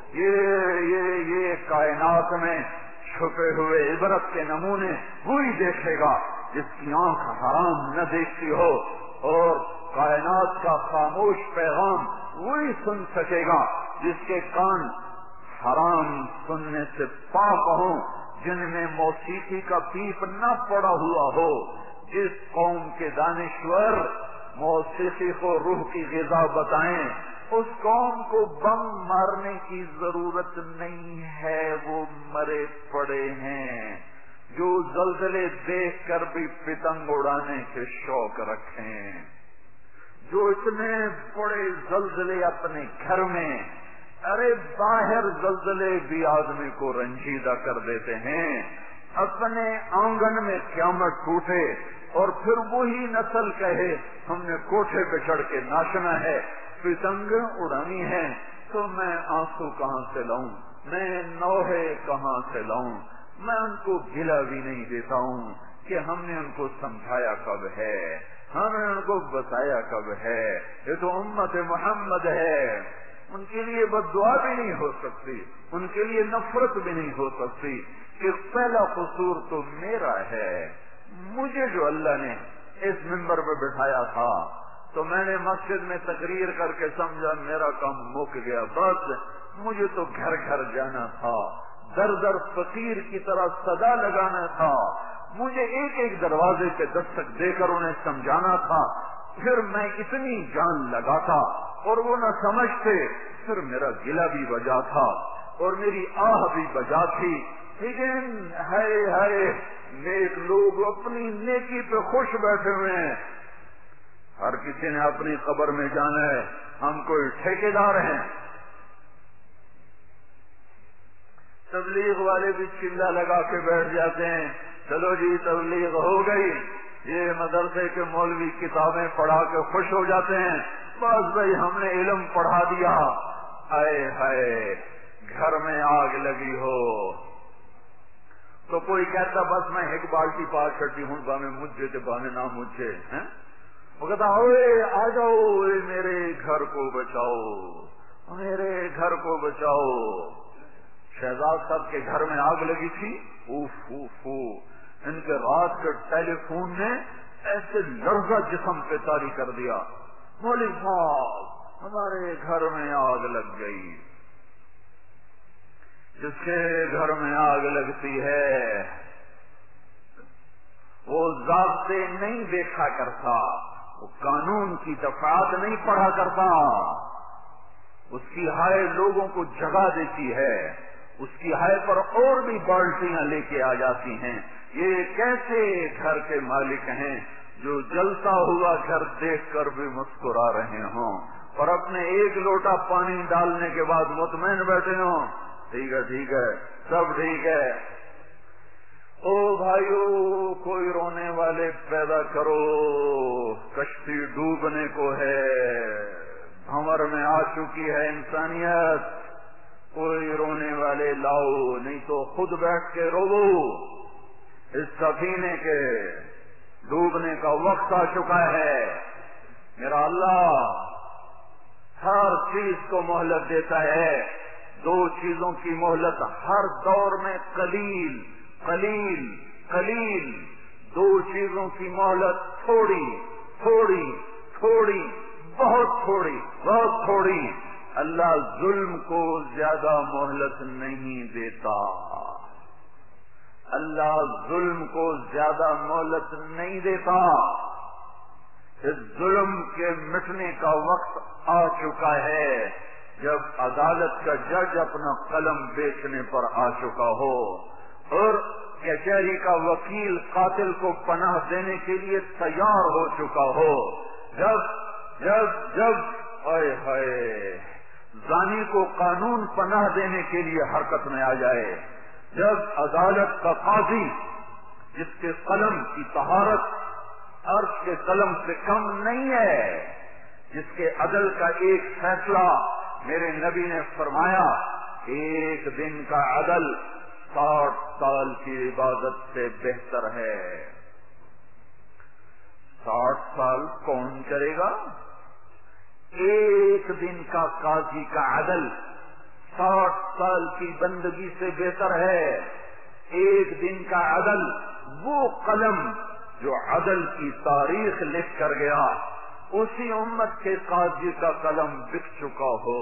Speaker 2: یہ یہ یہ کائنات میں چھپے ہوئے عبرت کے نمونے وہی دیکھے گا جس کی آنکھ حرام نہ دیکھتی ہو، اور کائنات کا خاموش پیغام وہی سن سکے گا جس کے کان حرام سننے سے پاک ہوں، جن میں موسیقی کا پیپ نہ پڑا ہوا ہو. جس قوم کے دانشور موسیقی کو روح کی غذا بتائیں، اس قوم کو بم مارنے کی ضرورت نہیں ہے، وہ مرے پڑے ہیں. جو زلزلے دیکھ کر بھی پتنگ اڑانے کے شوق رکھیں، جو اتنے بڑے زلزلے اپنے گھر میں، ارے باہر زلزلے بھی آدمی کو رنجیدہ کر دیتے ہیں. اپنے آنگن میں قیامت ٹوٹے اور پھر وہی نسل کہے ہم نے کوٹھے پہ چڑھ کے ناچنا ہے، پتنگ اڑانی ہے، تو میں آنسو کہاں سے لاؤں، میں نوحے کہاں سے لاؤں؟ میں ان کو گلا بھی نہیں دیتا ہوں کہ ہم نے ان کو سمجھایا کب ہے، ہم نے ان کو بتایا کب ہے. یہ تو امت محمد ہے، ان کے لیے بد دعا بھی نہیں ہو سکتی، ان کے لیے نفرت بھی نہیں ہو سکتی کہ پہلا قصور تو میرا ہے. مجھے جو اللہ نے اس منبر پہ بٹھایا تھا تو میں نے مسجد میں تقریر کر کے سمجھا میرا کام مک گیا، بس مجھے تو گھر گھر جانا تھا، در در فقیر کی طرح صدا لگانا تھا، مجھے ایک ایک دروازے پہ دستک دے کر انہیں سمجھانا تھا. پھر میں اتنی جان لگاتا اور وہ نہ سمجھتے، پھر میرا گلا بھی بجا تھا اور میری آہ بھی بجا تھی. لیکن ہائے ہائے نیک لوگ اپنی نیکی پہ خوش بیٹھے ہوئے ہیں. ہر کسی نے اپنی قبر میں جانا ہے، ہم کوئی ٹھیکیدار ہیں. تبلیغ والے بھی چلا لگا کے بیٹھ جاتے ہیں، چلو جی تبلیغ ہو گئی. یہ مدرسے کے مولوی کتابیں پڑھا کے خوش ہو جاتے ہیں، بس بھائی ہم نے علم پڑھا دیا. آئے ہائے گھر میں آگ لگی ہو تو کوئی کہتا بس میں ایک بالٹی پا چڑتی ہوں، بانے مجھے تو بانے نہ مجھے. وہ کہتا اوے آ جاؤ میرے گھر کو بچاؤ، میرے گھر کو بچاؤ. شہزاد صاحب کے گھر میں آگ لگی تھی، اوف اوف اوف، ان کے رات کے ٹیلی فون نے ایسے لرزہ جسم پہ طاری کر دیا، مولوی صاحب ہمارے گھر میں آگ لگ گئی. جس کے گھر میں آگ لگتی ہے وہ ضابطے نہیں دیکھا کرتا، وہ قانون کی دفعات نہیں پڑھا کرتا، اس کی ہائے لوگوں کو جگا دیتی ہے. اس کی ہائے پر اور بھی بالٹیاں لے کے آ جاتی ہیں. یہ کیسے گھر کے مالک ہیں جو جلتا ہوا گھر دیکھ کر بھی مسکرا رہے ہوں اور اپنے ایک لوٹا پانی ڈالنے کے بعد مطمئن بیٹھے ہوں. ٹھیک ہے ٹھیک ہے سب ٹھیک ہے. او بھائیو کوئی رونے والے پیدا کرو، کشتی ڈوبنے کو ہے، بھنور میں آ چکی ہے انسانیت. کوئی رونے والے لاؤ، نہیں تو خود بیٹھ کے رو. اس سفینے کے ڈوبنے کا وقت آ چکا ہے. میرا اللہ ہر چیز کو مہلت دیتا ہے. دو چیزوں کی مہلت ہر دور میں قلیل قلیل قلیل. دو چیزوں کی مہلت تھوڑی تھوڑی تھوڑی بہت تھوڑی بہت تھوڑی. اللہ ظلم کو زیادہ مہلت نہیں دیتا. اللہ ظلم کو زیادہ مہلت نہیں دیتا. اس ظلم کے مٹنے کا وقت آ چکا ہے جب عدالت کا جج اپنا قلم بیچنے پر آ چکا ہو اور کچہری کا وکیل قاتل کو پناہ دینے کے لیے تیار ہو چکا ہو. جب جب جب اے ہائے زانی کو قانون پناہ دینے کے لیے حرکت میں آ جائے. جب عدالت کا قاضی جس کے قلم کی طہارت عرش کے قلم سے کم نہیں ہے، جس کے عدل کا ایک فیصلہ میرے نبی نے فرمایا ایک دن کا عدل ساٹھ سال کی عبادت سے بہتر ہے. ساٹھ سال کون کرے گا؟ ایک دن کا قاضی کا عدل ساٹھ سال کی بندگی سے بہتر ہے. ایک دن کا عدل وہ قلم جو عدل کی تاریخ لکھ کر گیا اسی امت کے قاضی کا قلم بک چکا ہو.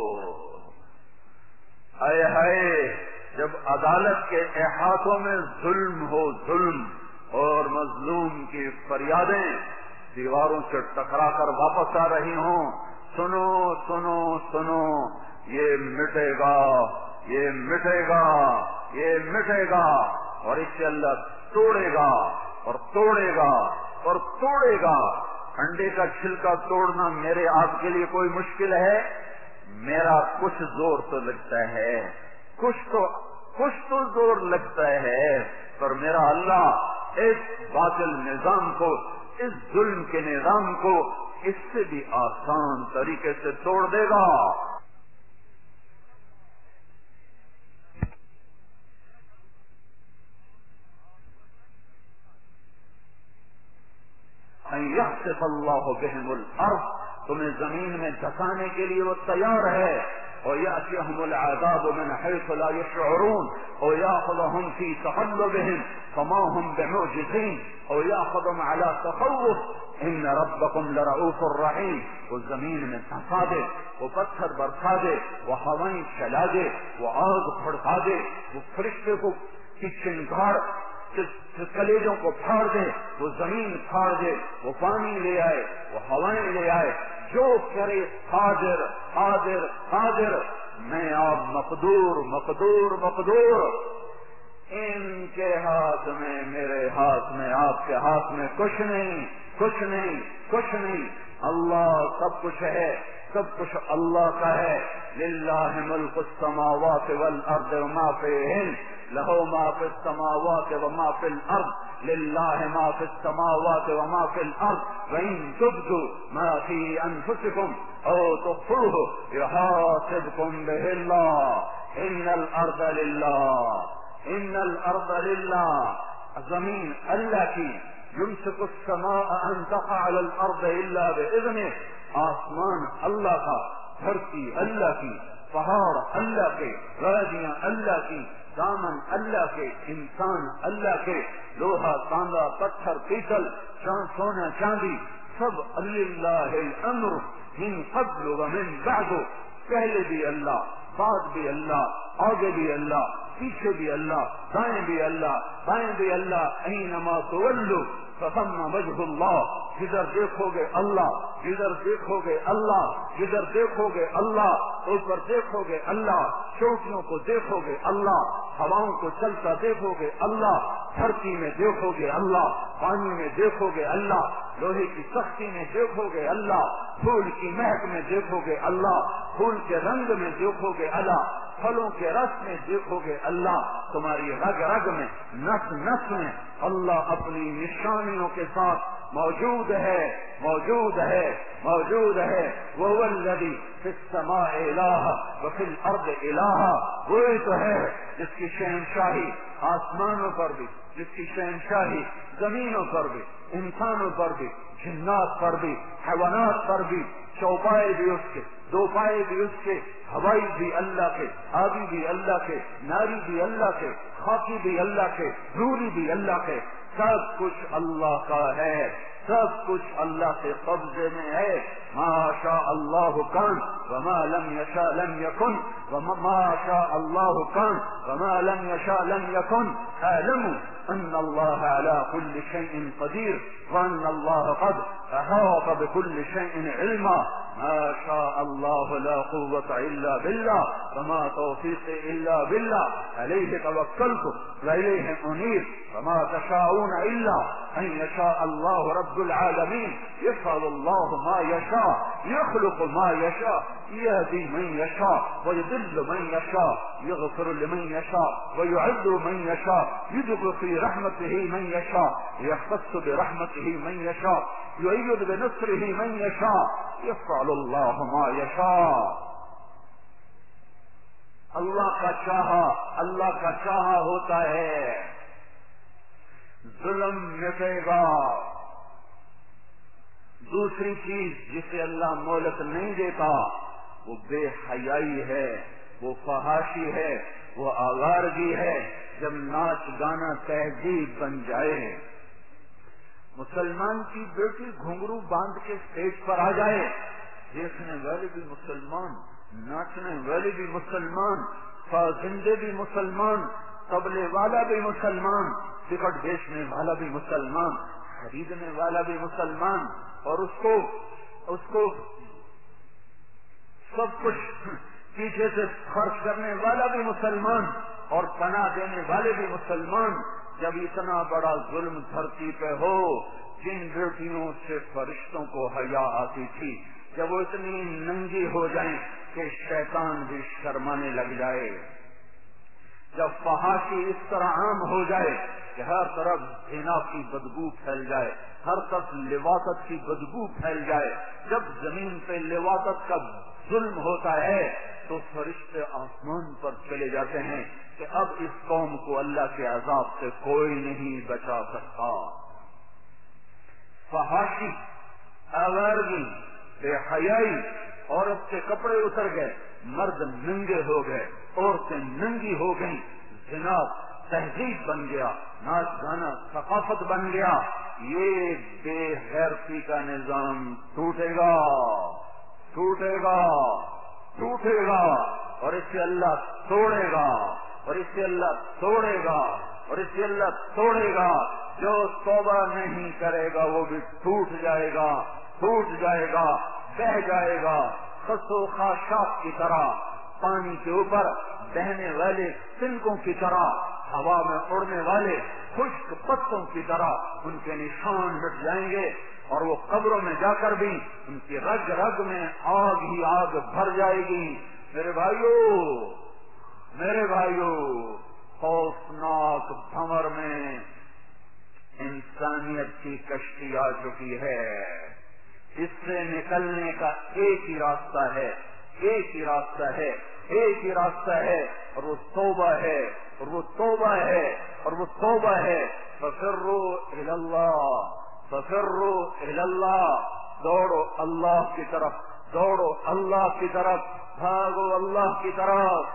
Speaker 2: اے ہائے جب عدالت کے احاطوں میں ظلم ہو ظلم اور مظلوم کی فریادیں دیواروں سے ٹکرا کر واپس آ رہی ہوں. سنو سنو سنو یہ مٹے گا یہ مٹے گا یہ مٹے گا اور اسے اللہ توڑے گا اور توڑے گا اور توڑے گا. انڈے کا چھلکا توڑنا میرے آپ کے لیے کوئی مشکل ہے؟ میرا کچھ زور تو لگتا ہے، کچھ تو کچھ تو زور لگتا ہے، پر میرا اللہ اس باطل نظام کو، اس ظلم کے نظام کو اس سے بھی آسان طریقے سے توڑ دے گا. یخسف اللہ بہم الارض، تمہیں زمین میں دھسانے کے لیے وہ تیار ہے. وَيَأْتِيَهُمُ الْعَذَابُ مِنْ حَيْثُ لَا يَشْعُرُونَ وَيَأْخُذَهُمْ فِي تَقَلُّبِهِمْ فَمَا هُمْ بِمُعْجِزِينَ وَيَأْخُذُهُمْ عَلَى تَخَوُّفٍ إِنَّ رَبَّكُمْ لَرَءُوفٌ رَحِيمٌ. وہ زمین میں دھسا دے، وہ پتھر برسا دے، وہ ہوائیں چلا دے، وہ آگ بھڑکا دے، وہ فرشتے کو کی چنگار کلیجوں کو پھاڑ دے، وہ زمین پھاڑ دے، وہ پانی لے آئے، وہ ہوائیں لے آئے. جو کرے قادر قادر قادر. میں آپ مقدور مقدور مقدور. ان کے ہاتھ میں، میرے ہاتھ میں، آپ کے ہاتھ میں کچھ نہیں کچھ نہیں کچھ نہیں. اللہ سب کچھ ہے، سب کچھ اللہ کا ہے. للہ ملک السماوات والارض وما فیہن، لہو ما فی السماوات وما فی الارض، للہ ما فی السماوات وما فی الارض، وإن تبدوا ما فی انفسکم او تخفوہ یحاسبکم بہ اللہ. ان الارض للہ، ان الارض للہ. زمین اللہ کی. یمسک السماء ان تقع علی الارض الا باذنہ. آسمان اللہ کا، دھرتی اللہ کی، پہاڑ اللہ کے، وادیاں اللہ کی، دامن اللہ کے، انسان اللہ کے، لوہا تانبا پتھر پیتل سونا چاندی سب اللہ الامر من قبل ومن بعد. پہلے بھی اللہ، بعد بھی اللہ، آگے بھی اللہ، پیچھے بھی اللہ، دائیں بھی اللہ، بائیں بھی اللہ. اینما تولوا فثم وجہ اللہ. جدھر دیکھو گے اللہ، جدھر دیکھو گے اللہ، جدھر دیکھو گے اللہ.
Speaker 3: اوپر دیکھو گے اللہ، چوٹیوں کو دیکھو گے اللہ، ہواؤں کو چلتا دیکھو گے اللہ، دھرتی میں دیکھو گے اللہ، پانی میں دیکھو گے اللہ، لوہے کی سختی میں دیکھو گے اللہ، پھول کی مہک میں دیکھو گے اللہ، پھول کے رنگ میں دیکھو گے اللہ، پھلوں کے رس میں دیکھو گے اللہ، تمہاری رگ رگ میں، نس نس میں اللہ اپنی نشانیوں کے ساتھ موجود ہے، موجود ہے، موجود ہے۔ وَهُوَ الَّذِي فِي السَّمَاءِ إِلَٰهٌ وَفِي الْأَرْضِ إِلَٰهٌ، وہی تو ہے جس کی شہنشاہی آسمانوں پر بھی، جس کی شہنشاہی زمینوں پر بھی، انسانوں پر بھی، جنات پر بھی، حیوانات پر بھی، چوپائے بھی اس کے، دو پائے بھی اس کے، ہوائی بھی اللہ کے، آبی بھی اللہ کے، ناری بھی اللہ کے، خاکی بھی اللہ کے، نوری بھی اللہ کے، سب کچھ اللہ کا ہے، سب کچھ اللہ کے قبضے میں ہے۔ ما شاء اللہ کان وما لم یشاء لم یکن وما شاء اللہ کان وما لم یشاء لم یکن۔ اعلموا ان اللہ علی کل شیء قدیر وان اللہ قد احاط بكل شيء علما۔ ما شاء الله لا قوة الا بالله وما توفيقي الا بالله عليه توكلت واليه انيب وما تشاءون الا ان يشاء الله رب العالمين۔ يفعل الله ما يشاء يخلق ما يشاء يهدي من يشاء ويضل من يشاء يغفر لمن يشاء ويعز من يشاء يدخل في رحمته من يشاء يختص برحمته من يشاء يؤيد بنصره من يشاء يفعل الله ما يشاء۔ اللہ کا چاہا اللہ کا چاہا ہوتا ہے، ظلم مٹے گا۔ دوسری چیز جسے اللہ مہلت نہیں دیتا وہ بے حیائی ہے، وہ فحاشی ہے، وہ آوارگی ہے۔ جب ناچ گانا تہذیب بن جائے، مسلمان کی بیٹی گھنگرو باندھ کے اسٹیج پر آ جائے، دیکھنے والے بھی مسلمان، ناچنے والے بھی مسلمان، فازندے بھی مسلمان، طبلے والا بھی مسلمان، ٹکٹ بیچنے والا بھی مسلمان، خریدنے والا بھی مسلمان، اور اس کو اس کو سب کچھ پیچھے سے خرچ کرنے والا بھی مسلمان اور پناہ دینے والے بھی مسلمان۔ جب اتنا بڑا ظلم دھرتی پہ ہو، جن بیٹیوں سے فرشتوں کو حیا آتی تھی، جب وہ اتنی ننگی ہو جائیں کہ شیطان بھی شرمانے لگ جائے، جب فحاشی اس طرح عام ہو جائے کہ ہر طرف زنا کی بدبو پھیل جائے، ہر طرف لواطت کی بدبو پھیل جائے، جب زمین پہ لواطت کا ظلم ہوتا ہے تو فرشتے آسمان پر چلے جاتے ہیں کہ اب اس قوم کو اللہ کے عذاب سے کوئی نہیں بچا سکتا۔ فحاشی، آوارگی، بے حیائی، عورت کے کپڑے اتر گئے، مرد ننگے ہو گئے، عورتیں ننگی ہو گئیں، زنا تہذیب بن گیا، ناچ گانا ثقافت بن گیا۔ یہ بے غیرتی کا نظام ٹوٹے گا، ٹوٹے گا، ٹوٹے گا، اور اسے اللہ توڑے گا، اور اسے اللہ توڑے گا، اور اسے اللہ توڑے گا۔ جو توبہ نہیں کرے گا وہ بھی ٹوٹ جائے گا، ٹوٹ جائے گا، بہ جائے گا، خسو خاشاک کی طرح، پانی کے اوپر بہنے والے تنکوں کی طرح، ہوا میں اڑنے والے خشک پتوں کی طرح ان کے نشان مٹ جائیں گے، اور وہ قبروں میں جا کر بھی ان کی رگ رگ میں آگ ہی آگ بھر جائے گی۔ میرے بھائیو، میرے بھائیو، خوفناک بھنور میں انسانیت کی کشتی آ چکی ہے۔ اس سے نکلنے کا ایک ہی راستہ ہے، ایک ہی راستہ ہے، ایک ہی راستہ ہے، اور وہ توبہ ہے، اور وہ توبہ ہے، اور وہ توبہ ہے۔ ففروا الی اللہ، ففروا الی اللہ، دوڑو اللہ کی طرف، دوڑو اللہ کی طرف، بھاگو اللہ کی طرف۔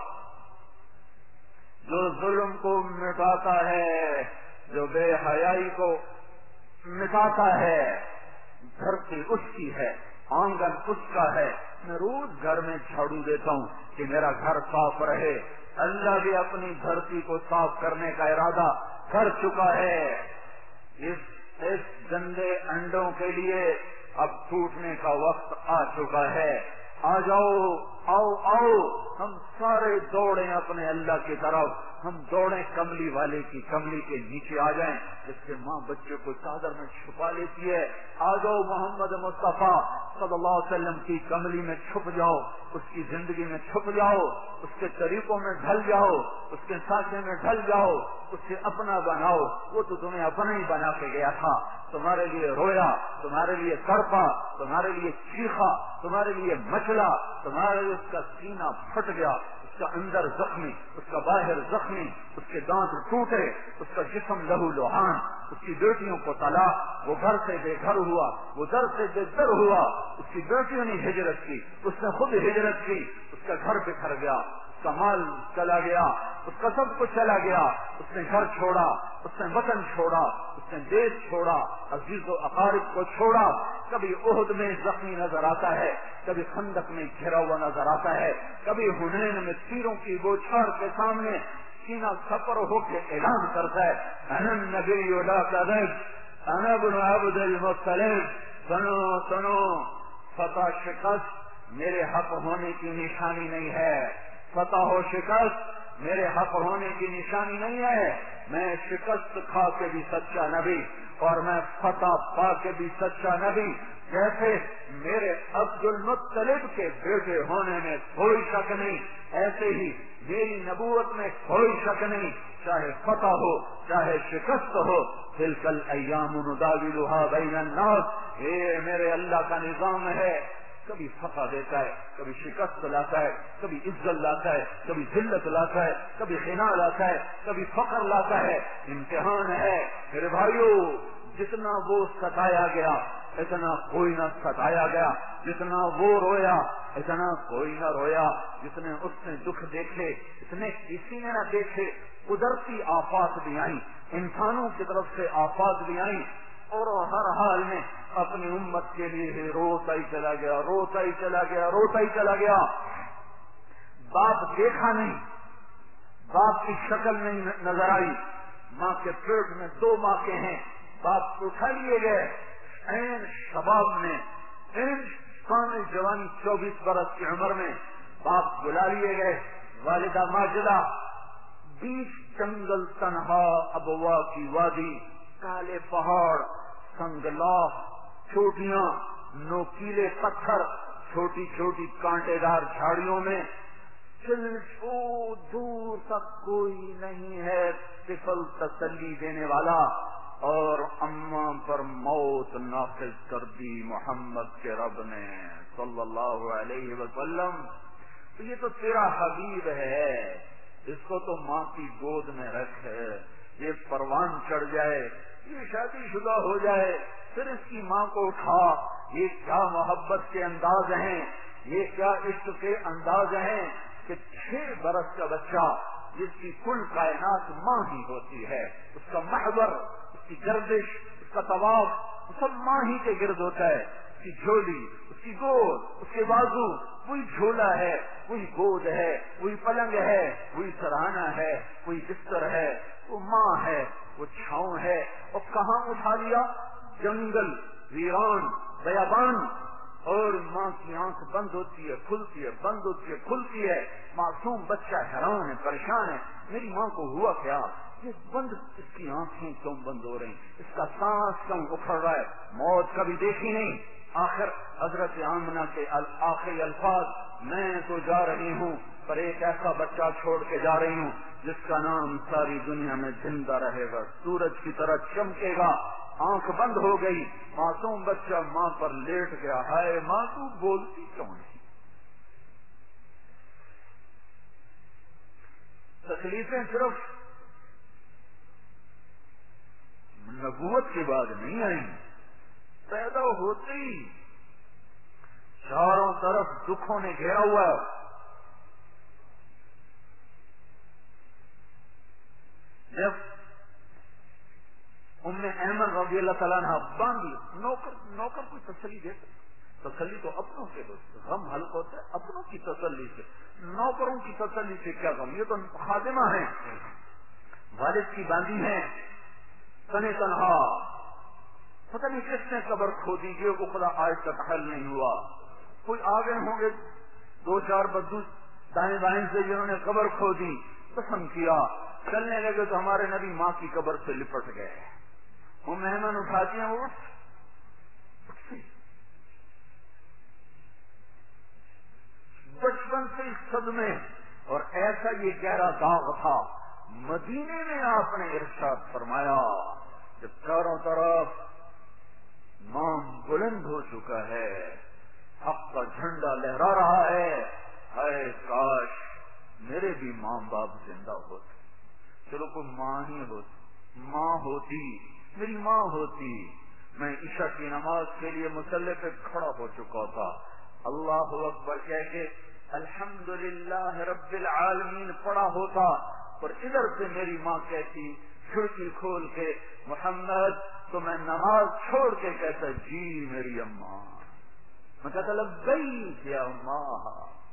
Speaker 3: جو ظلم کو مٹاتا ہے، جو بے حیائی کو مٹاتا ہے، دھرتی اس کی ہے، آنگن اس کا ہے۔ میں روز گھر میں جھاڑو دیتا ہوں کہ میرا گھر صاف رہے۔ اللہ بھی اپنی دھرتی کو صاف کرنے کا ارادہ کر چکا ہے۔ اس اس گندے انڈوں کے لیے اب ٹوٹنے کا وقت آ چکا ہے۔ آ جاؤ، آؤ آؤ ہم سارے دوڑیں اپنے اللہ کی طرف، ہم دوڑیں کملی والے کی کملی کے نیچے آ جائیں جس سے ماں بچے کو چادر میں چھپا لیتی ہے۔ آ جاؤ محمد مصطفیٰ صلی اللہ علیہ وسلم کی کملی میں چھپ جاؤ، اس کی زندگی میں چھپ جاؤ، اس کے طریقوں میں ڈھل جاؤ، اس کے سانچے میں ڈھل جاؤ، اس سے اپنا بناؤ۔ وہ تو تمہیں اپنا ہی بنا کے گیا تھا، تمہارے لیے رویا، تمہارے لیے تڑپا، تمہارے لیے چیخا، تمہارے لیے مچلا، تمہارے لیے اس کا سینہ پھٹ گیا، اس کا اندر زخمی، اس کا باہر زخمی، اس کے دانت ٹوٹے، اس کا جسم لہو لوہان، اس کی بیٹیوں کو طلاق، وہ گھر سے بے گھر ہوا، وہ در سے بے در ہوا، اس کی بیٹیوں نے ہجرت کی، اس نے خود ہجرت کی، اس کا گھر بکھر گیا، اس کا مال چلا گیا، اس کا سب کچھ چلا گیا، اس نے گھر چھوڑا، اس نے وطن چھوڑا، اس نے دیش چھوڑا، عزیز و اقارب کو چھوڑا۔ کبھی احد میں زخمی نظر آتا ہے، کبھی خندق میں گھرا ہوا نظر آتا ہے، کبھی حنین میں تیروں کی بوچھار کے سامنے سینہ سفر ہو کے اعلان کرتا ہے، انا النبی لا کذب انا ابن عبد المطلب۔ سنو سنو، فتح شکست میرے حق ہونے کی نشانی نہیں ہے، فتح و شکست میرے حق ہونے کی نشانی نہیں ہے۔ میں شکست کھا کے بھی سچا نبی اور میں فتح پا کے بھی سچا نبی۔ جیسے میرے عبد المطلب کے بیٹے ہونے میں کوئی شک نہیں، ایسے ہی میری نبوت میں کوئی شک نہیں، چاہے فتح ہو چاہے شکست ہو۔ تلک الایام نداولها بین الناس، یہ میرے اللہ کا نظام ہے، کبھی فتح دیتا ہے، کبھی شکست لاتا ہے، کبھی عزت لاتا ہے، کبھی ذلت لاتا ہے، کبھی خنا لاتا ہے، کبھی فقر لاتا ہے، امتحان ہے میرے بھائیو۔ جتنا وہ ستایا گیا اتنا کوئی نہ ستایا گیا، جتنا وہ رویا اتنا کوئی نہ رویا، جتنے اس نے دکھ دیکھے اتنے کسی نے نہ دیکھے۔ قدرتی آفات بھی آئیں، انسانوں کی طرف سے آفات بھی آئیں، اور ہر حال میں اپنی امت کے لیے ہی روتا ہی چلا گیا، روتا ہی چلا گیا، روتا ہی چلا گیا۔ باپ دیکھا نہیں، باپ کی شکل نہیں نظر آئی، ماں کے پیٹ میں دو ماں کے ہیں، باپ اٹھا لیے گئے، این شباب میں، این کامل جوانی چوبیس برس کی عمر میں باپ بلا لیے گئے، والدہ ماجدہ بیچ جنگل تنہا ابوا کی وادی، کالے پہاڑ، سنگلاخ، چھوٹیاں، نوکیلے پتھر، چھوٹی چھوٹی کانٹے دار جھاڑیوں میں چلو دور تک کوئی نہیں ہے طفل تسلی دینے والا، اور اماں پر موت نافذ کر دی محمد کے رب نے صلی اللہ علیہ وسلم۔ تو یہ تو تیرا حبیب ہے، اس کو تو ماں کی گود میں رکھ ہے، یہ پروان چڑھ جائے، یہ شادی شدہ ہو جائے، پھر اس کی ماں کو اٹھا۔ یہ کیا محبت کے انداز ہیں، یہ کیا عشق کے انداز ہیں کہ چھ برس کا بچہ جس کی کل کائنات ماں ہی ہوتی ہے، اس کا محور، اس کی گردش، اس کا طواف سب ماں ہی کے گرد ہوتا ہے، اس کی جھولی، اس کی گود، اس کے بازو، وہی جھولا ہے، وہی گود ہے، وہی پلنگ ہے، وہی سرہانہ ہے، وہی بستر ہے، وہ ماں ہے، وہ چھاؤں ہے۔ اور کہاں اٹھا لیا؟ جنگل، ویران، بیابان، اور ماں کی آنکھ بند ہوتی ہے کھلتی ہے، بند ہوتی ہے کھلتی ہے، معصوم بچہ حیران ہے، پریشان ہے، میری ماں کو ہوا کیا؟ یہ بند اس کی آنکھیں کیوں بند ہو رہی، اس کا سانس کیوں اکھڑ رہا ہے؟ موت کبھی دیکھی نہیں۔ آخر حضرت آمنہ کے آخری الفاظ، میں تو جا رہی ہوں پر ایک ایسا بچہ چھوڑ کے جا رہی ہوں جس کا نام ساری دنیا میں زندہ رہے گا، سورج کی طرح چمکے گا۔ آنکھ بند ہو گئی، معصوم بچہ ماں پر لیٹ گیا، ہائے ماں تو بولتی کیوں نہیں؟ تکلیفیں صرف نبوت کے بعد نہیں آئی، پیدا ہوتے ہی چاروں طرف دکھوں نے گھیرا ہوا ہے۔ جب ام ایمن رضی اللہ تعالیٰ عنہ باندھی، نوکر نوکر کوئی تسلی دے سکتا، تسلی تو اپنوں سے ہوتی ہے، غم حلق ہوتا ہے اپنوں کی تسلی سے، نوکروں کی تسلی سے کیا غم؟ یہ تو خادمہ ہیں، والد کی باندھی ہیں، تنے تنہا، پتہ نہیں کس نے قبر کھو دی، وہ خدا آج تک حل نہیں ہوا، کوئی آ گئے ہوں گے دو چار بدو دائیں بائیں سے جنہوں نے قبر کھو دی، قسم کیا چلنے لگے تو ہمارے نبی ماں کی قبر سے لپٹ گئے. وہ مہمان اٹھاتی ہیں، وہ بچپن سے اس صدمے اور ایسا یہ گہرا داغ تھا. مدینے میں آپ نے ارشاد فرمایا کہ چاروں طرف نام بلند ہو چکا ہے، حق کا جھنڈا لہرا رہا ہے، ہائے کاش میرے بھی ماں باپ زندہ ہوتے. چلو کوئی ماں ہی ہوتی، ماں ہوتی، میری ماں ہوتی، میں عشاء کی نماز کے لیے مصلی پہ کھڑا ہو چکا تھا، اللہ اکبر کہہ کے الحمدللہ رب العالمین پڑا ہوتا، اور ادھر سے میری ماں کہتی کھڑکی کھول کے محمد، تو میں نماز چھوڑ کے کہتا جی میری اماں. میں کہتا لبیک یا اماں.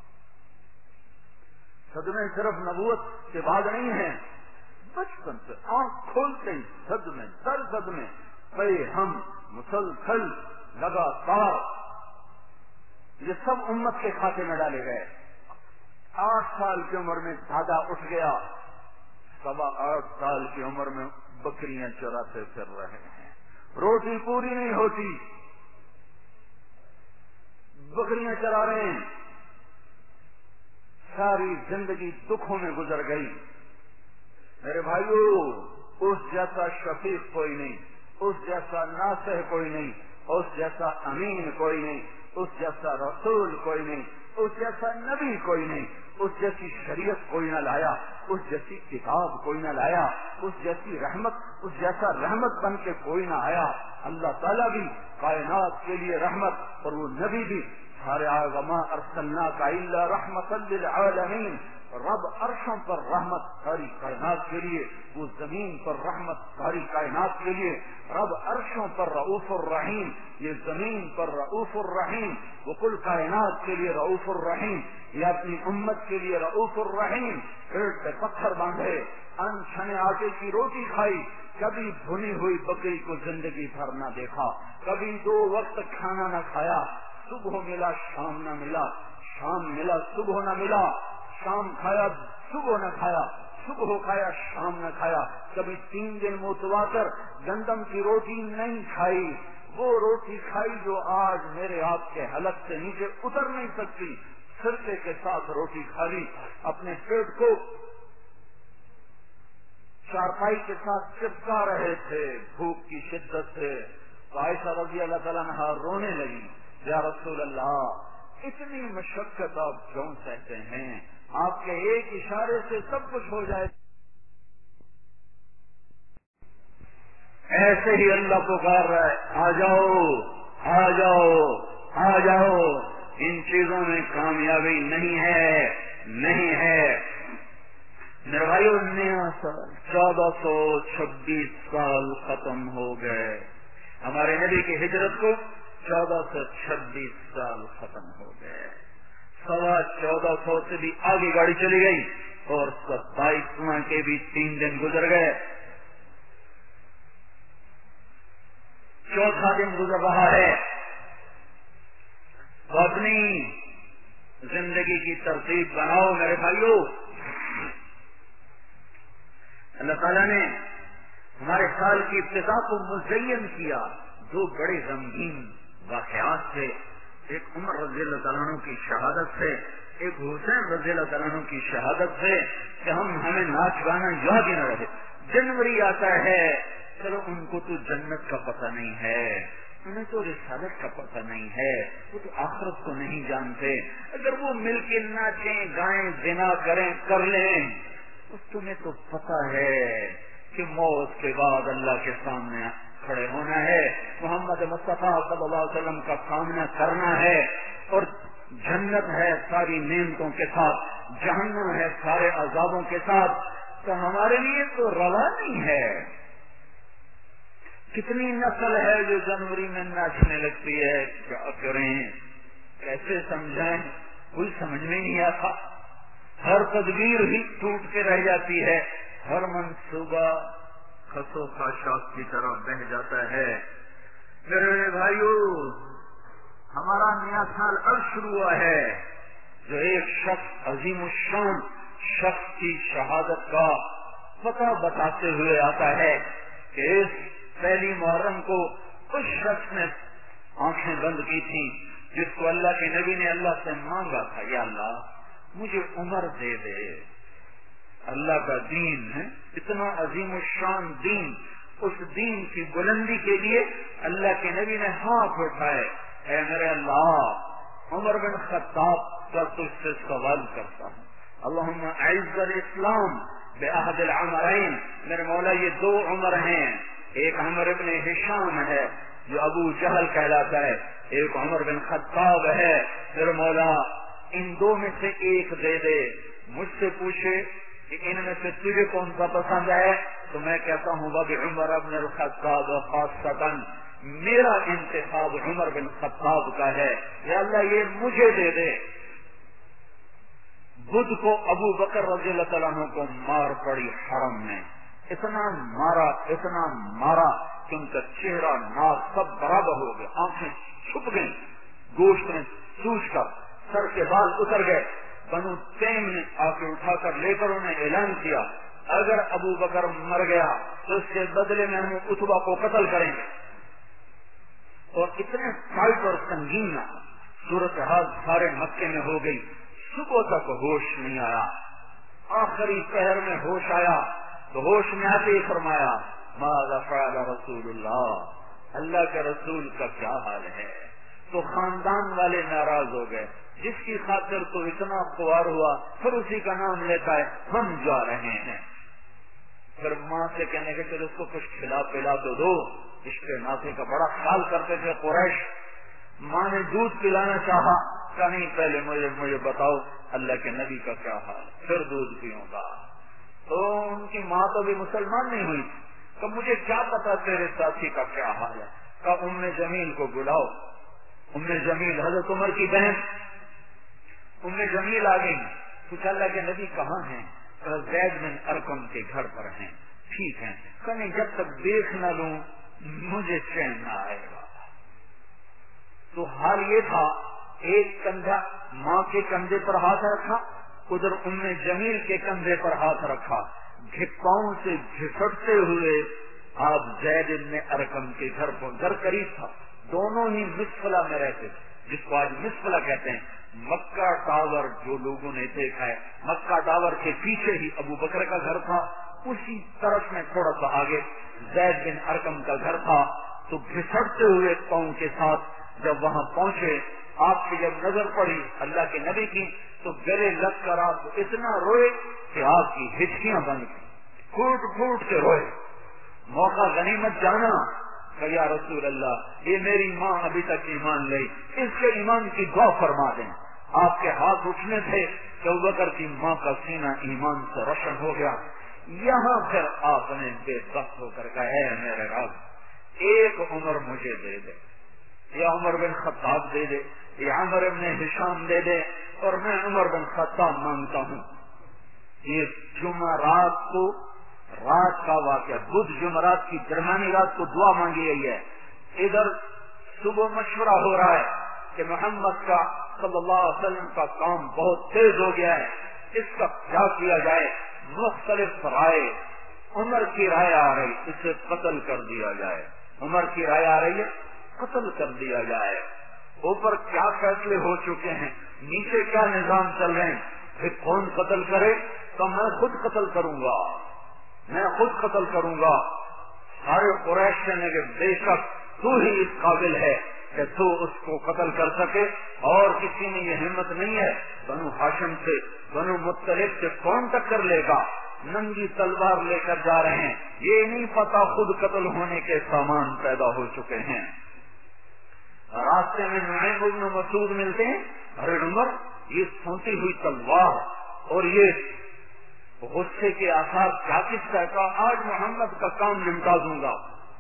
Speaker 3: صدمے صرف نبوت کے بعد نہیں ہے، بچپن سے آنکھ کھولتے ہی صدمے در صدمے پہ ہم مسلسل لگاتار یہ سب امت کے کھاتے میں ڈالے گئے. آٹھ سال کی عمر میں دادا اٹھ گیا، سوا آٹھ سال کی عمر میں بکریاں چراتے پھر رہے ہیں، روٹی پوری نہیں ہوتی، بکریاں چرا رہے ہیں. ساری زندگی دکھوں میں گزر گئی. میرے بھائیو، اس جیسا شفیق کوئی نہیں، اس جیسا ناصح کوئی نہیں، اس جیسا امین کوئی نہیں، اس جیسا رسول کوئی نہیں، اس جیسا نبی کوئی نہیں، اس جیسی شریعت کوئی نہ لایا، اس جیسی کتاب کوئی نہ لایا، اس جیسی رحمت، اس جیسا رحمت بن کے کوئی نہ آیا. اللہ تعالیٰ بھی کائنات کے لیے رحمت، اور وہ نبی بھی سارے وما ارسلناک الا رحمۃ للعالمین. رب عرشوں پر رحمت ساری کائنات کے لیے، وہ زمین پر رحمت ساری کائنات کے لیے. رب عرشوں پر رؤوف الرحیم، یہ زمین پر رؤوف الرحیم، وہ کل کائنات کے لیے رؤوف الرحیم، یہ اپنی امت کے لیے رؤوف الرحیم. پیٹ پہ پتھر باندھے، ان چھنے آٹے کی روٹی کھائی، کبھی بھنی ہوئی بکری کو زندگی بھر نہ دیکھا، کبھی دو وقت کھانا نہ کھایا، صبح ملا شام نہ ملا، شام ملا صبح نہ ملا، شام کھایا صبح نہ کھایا، صبح کھایا شام نہ کھایا، کبھی تین دن متواتر گندم کی روٹی نہیں کھائی. وہ روٹی کھائی جو آج میرے آپ کے حلق سے نیچے اتر نہیں سکتی، سرکے کے ساتھ روٹی کھا لی. اپنے پیٹ کو چارپائی کے ساتھ چپکا رہے تھے بھوک کی شدت سے. عائشہ رضی اللہ تعالیٰ عنہا رونے لگی، یا رسول اللہ اتنی مشقت آپ کیوں سہتے ہیں؟ آپ کے ایک اشارے سے سب کچھ ہو جائے. ایسے ہی اللہ پکار رہا ہے، آ جاؤ آ جاؤ آ جاؤ. ان چیزوں میں کامیابی نہیں ہے، نہیں ہے. میرے بھائیو، نیا سال چودہ سو چھبیس سال ختم ہو گئے. ہمارے نبی کی ہجرت کو چودہ سو چھبیس سال ختم ہو گئے. سوا چودہ سو سے بھی آگے گاڑی چلی گئی، اور ستائیسواں کے بھی تین دن گزر گئے. چوتھا دن گزر رہا ہے. تو اپنی زندگی کی ترتیب بناؤ میرے بھائیو. اللہ تعالیٰ نے ہمارے سال کی ابتدا کو مزین کیا دو بڑے غمگین واقعات سے. ایک عمر رضی اللہ تعالیٰ عنہ کی شہادت سے، ایک حسین رضی اللہ تعالیٰ عنہ کی شہادت سے، کہ ہم ہمیں ناچ گانا یاد ہی نہ رہے. جنوری آتا ہے، چلو ان کو تو جنت کا پتہ نہیں ہے، انہیں تو رسالت کا پتہ نہیں ہے، وہ تو آخرت کو نہیں جانتے. اگر وہ مل کے ناچیں گائیں زنا کریں کر لیں، تمہیں تو پتہ ہے کہ موت کے بعد اللہ کے سامنے کھڑے ہونا ہے، محمد مصطفیٰ صلی اللہ علیہ وسلم کا سامنا کرنا ہے، اور جنت ہے ساری نعمتوں کے ساتھ، جہنم ہے سارے عذابوں کے ساتھ. تو ہمارے لیے تو روا نہیں ہے. کتنی نسل ہے جو جنوری میں ناچنے لگتی ہے، کیا کریں کیسے سمجھائیں، کوئی سمجھ میں نہیں آتا. ہر تدبیر ہی ٹوٹ کے رہ جاتی ہے، ہر منصوبہ خسو خاشاک کی طرح بہ جاتا ہے. میرے بھائیو، ہمارا نیا سال اب شروع ہوا ہے، جو ایک شخص عظیم الشان شخص کی شہادت کا پتہ بتاتے ہوئے آتا ہے کہ اس پہلی محرم کو اس شخص نے آنکھیں بند کی تھی جس کو اللہ کے نبی نے اللہ سے مانگا تھا، یا اللہ مجھے عمر دے دے۔ اللہ کا دین ہے اتنا عظیم الشان دین، اس دین کی بلندی کے لیے اللہ کے نبی نے ہاتھ اٹھائے، اے میرے اللہ عمر بن خطاب کا تجھ سے سوال کرتا ہوں، اللہم اعز الاسلام بعہد العمرین، میرے مولا یہ دو عمر ہیں، ایک عمر بن ہشام ہے جو ابو جہل کہلاتا ہے، ایک عمر بن خطاب ہے، میرے مولا ان دو میں سے ایک دے دے۔ مجھ سے پوچھے کہ ان میں سے تجھے کون سا پسند ہے تو میں کہتا ہوں وہ عمر بن الخطاب خاصتاً میرا انتخاب عمر بن خطاب کا ہے، یا اللہ یہ مجھے دے دے۔ بدھ کو ابو بکر رضی اللہ تعالیٰ عنہ کو مار پڑی حرم میں، اتنا مارا اتنا مارا کہ ان کا چہرہ ناک سب برابر ہو گئے، آنکھیں چھپ گئی، گوشت میں سوج کر سر کے بال اتر گئے۔ بنو تیم نے آ کے اٹھا کر لے کر انہیں اعلان کیا اگر ابو بکر مر گیا تو اس کے بدلے میں ہم اتبا کو قتل کریں گے، اور اتنے فائٹ اور سنگین صورتحال سارے مکے میں ہو گئی۔ صبح تک ہوش نہیں آیا، آخری پہر میں ہوش آیا تو ہوش میں آتے ہی فرمایا ماذا فعل رسول اللہ، اللہ کے رسول کا کیا حال ہے۔ تو خاندان والے ناراض ہو گئے، جس کی خاطر تو اتنا خوار ہوا پھر اسی کا نام لیتا ہے، ہم جا رہے ہیں۔ پھر ماں سے کہنے کے چلو اس کو کچھ کھلا پلا تو دو، رشتے ناطے کا بڑا خیال کرتے تھے قریش۔ ماں نے دودھ پلانا چاہا، کہ نہیں پہلے مجھے مجھے بتاؤ اللہ کے نبی کا کیا حال، پھر دودھ پیوں گا۔ تو ان کی ماں تو بھی مسلمان نہیں ہوئی، تو مجھے کیا پتا تیرے ساتھی کا کیا حال ہے۔ کہ ام جمیل کو بلاؤ۔ ام جمیل حضرت عمر کی بہن ام جمیل آ گئی، پوچھا اللہ کے نبی کہاں ہیں؟ زید بن ارقم کے گھر پر ہیں۔ ٹھیک ہے، کہ جب تک دیکھ نہ لوں مجھے چین نہ آئے گا۔ تو حال یہ تھا، ایک کندھا ماں کے کندھے پر ہاتھ رکھا، ادھر ام جمیل کے کندھے پر ہاتھ رکھا، گھپاؤں سے گھسٹتے ہوئے آپ زید بن ارقم کے گھر پر، گھر قریب تھا، دونوں ہی مسفلہ میں رہتے تھے، جس کو آج مسفلہ کہتے ہیں۔ مکہ ٹاور جو لوگوں نے دیکھا ہے، مکہ ٹاور کے پیچھے ہی ابو بکر کا گھر تھا، اسی طرف میں تھوڑا سا آگے زید بن ارقم کا گھر تھا۔ تو گھسٹتے ہوئے پاؤں کے ساتھ جب وہاں پہنچے، آپ کی جب نظر پڑی اللہ کے نبی کی تو گلے لگ کر آپ اتنا روئے کہ آپ کی ہچکیاں بن گئی، پھوٹ پھوٹ کے روئے۔ موقع غنیمت جانا کہ یا رسول اللہ یہ میری ماں ابھی تک ایمان لئی، اس کے ایمان کی دعا فرما دیں۔ آپ کے ہاتھ اٹھنے تھے کہ ابو بکر کی ماں کا سینہ ایمان سے روشن ہو گیا۔ یہاں پھر آپ نے بے بس ہو کر کہا اے میرے رب ایک عمر مجھے دے دے، یا عمر بن خطاب دے دے، یا عمر بن ہشام دے دے، اور میں عمر بن خطاب مانگتا ہوں۔ یہ جمعہ رات کو رات کا واقعہ، بدھ جمعرات کی درمیانی رات کو دعا مانگی گئی ہے۔ ادھر صبح مشورہ ہو رہا ہے کہ محمد کا صلی اللہ علیہ وسلم کا کام بہت تیز ہو گیا ہے، اس کا کیا کیا جائے؟ مختلف رائے، عمر کی رائے آ رہی اسے قتل کر دیا جائے، عمر کی رائے آ رہی ہے قتل کر دیا جائے۔ اوپر کیا فیصلے ہو چکے ہیں، نیچے کیا نظام چل رہے ہیں، پھر کون قتل کرے؟ تو میں خود قتل کروں گا، میں خود قتل کروں گا۔ سارے قریش نے کہ بے شک تو ہی اس قابل ہے کہ تو اس کو قتل کر سکے، اور کسی نے یہ ہمت نہیں ہے۔ بنو ہاشم سے بنو مطلب سے کون ٹکر لے گا؟ ننگی تلوار لے کر جا رہے ہیں، یہ نہیں پتا خود قتل ہونے کے سامان پیدا ہو چکے ہیں۔ راستے میں نعیم بن مسعود ملتے ہیں، ارے عمر یہ سونتی ہوئی تلوار اور یہ غصے کے آثار کیا کس طرح کا؟ آج محمد کا کام نمٹا دوں گا۔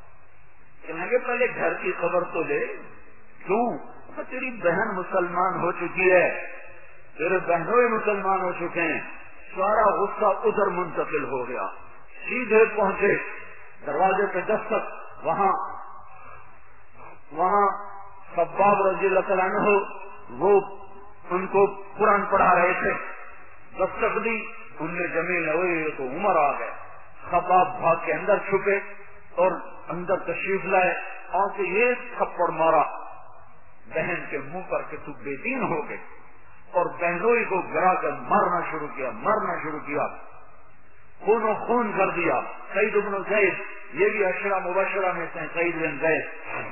Speaker 3: کہنے کے پہلے گھر کی خبر تو لے، کیوں؟ تیری بہن مسلمان ہو چکی ہے، تیرے بہنوں ہی مسلمان ہو چکے ہیں۔ سارا غصہ ادھر منتقل ہو گیا، سیدھے پہنچے دروازے پہ دستک، وہاں وہاں خباب رضی اللہ تعالیٰ عنہ وہ ان کو قرآن پڑھا رہے تھے، دستک دی، ان نے جمیل ہوئے تو عمر آ گئے، خباب بھاگ کے اندر چھپے اور اندر تشریف لائے اور سے ایک تھپڑ مارا بہن کے منہ پر کہ تو بے دین ہو گئے، اور بہنوئی کو گرا کر مارنا شروع کیا مارنا شروع کیا خون و خون کر دیا۔ سعید بن زید یہ بھی عشرہ مبشرہ میں سے سعید بن زید،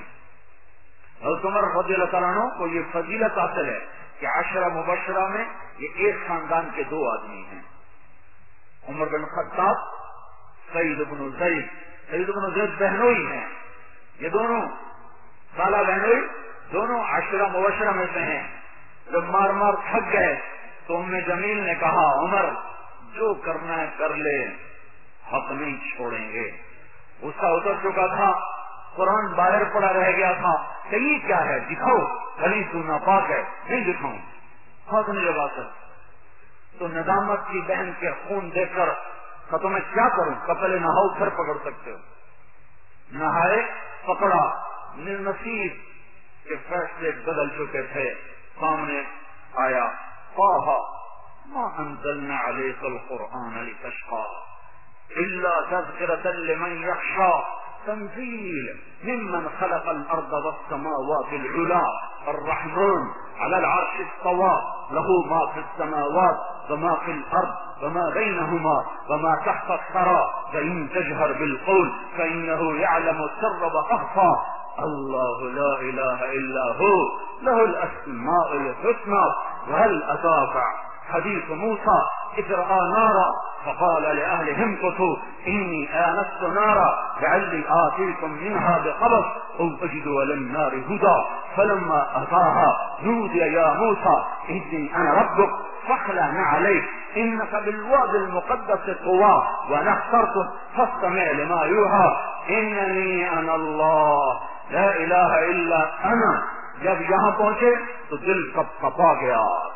Speaker 3: حضرت عمر رضی اللہ تعالیٰ عنہ کو یہ فضیلت حاصل ہے کہ عشرہ مبشرہ میں یہ ایک خاندان کے دو آدمی ہیں، عمر بن خطاب، سعید بن زید۔ سعید بن زید بہنوئی ہیں، یہ دونوں سالہ بہنوئی دونوں عشرہ مبشرہ میں سے ہیں۔ جب مار مار تھک گئے تو ام جمیل نے کہا عمر جو کرنا ہے کر لے، حق نہیں چھوڑیں گے۔ غصہ اتر چکا تھا، قرآن باہر پڑا رہ گیا تھا کہ یہ کیا ہے دکھاؤ، بھلی تو ناپاک ہے، نہیں دکھاؤں، حق نہیں لگا کر۔ تو ندامت کی بہن کے خون دیکھ کر تو میں کیا کروں، کپڑے نہاؤ پھر پکڑ سکتے ہو، نہائے پکڑا، نصیب کے فیصلے بدل چکے تھے۔ سامنے آیا طه ما انزلنا عليك القرآن لتشقى الا تذكرة لمن يخشى تنزيل ممن خلق الارض والسماوات العلى الرحمن على العرش استوى له ما في السماوات وما في الارض وما بينهما وما تحت الثرى وإن تجهر بالقول فإنه يعلم السر وأخفى الله لا إله إلا هو له الأسماء الحسنى وهل أتاك حديث موسى إذ رأى نارا فقال لأهلهم كثوا إني آنست نارا لعلي آتيكم منها بقبس أو أجد وللنار هدى فلما أتاها نودي يا موسى إني أنا ربك فاخلع عليك إنك بالواد المقدس طوى وأنا اخترتك فاستمع لما يوحى إنني أنا الله لا الہ الا انا۔ جب یہاں پہنچے تو دل کپ کپا گیا،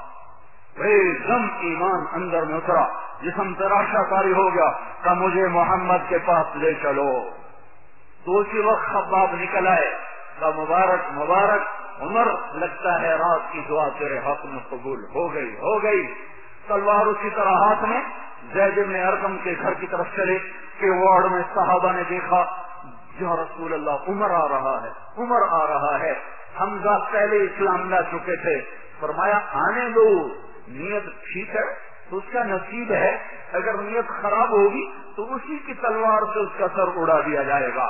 Speaker 3: ایک دم ایمان اندر میں اترا، جسم تراشا کاری ہو گیا کہ مجھے محمد کے پاس لے چلو۔ تو اسی وقت خباب نکل آئے کہ مبارک مبارک عمر، لگتا ہے رات کی دعا تیرے حق میں قبول ہو گئی ہو گئی۔ تلوار اسی طرح ہاتھ میں زید بن ارقم کے گھر کی طرف چلے کہ وارڈ میں صحابہ نے دیکھا یا رسول اللہ عمر آ رہا ہے عمر آ رہا ہے۔ حمزہ پہلے اسلام لا چکے تھے، فرمایا آنے دو، نیت ٹھیک ہے تو اس کا نصیب ہے، اگر نیت خراب ہوگی تو اسی کی تلوار سے اس کا سر اڑا دیا جائے گا۔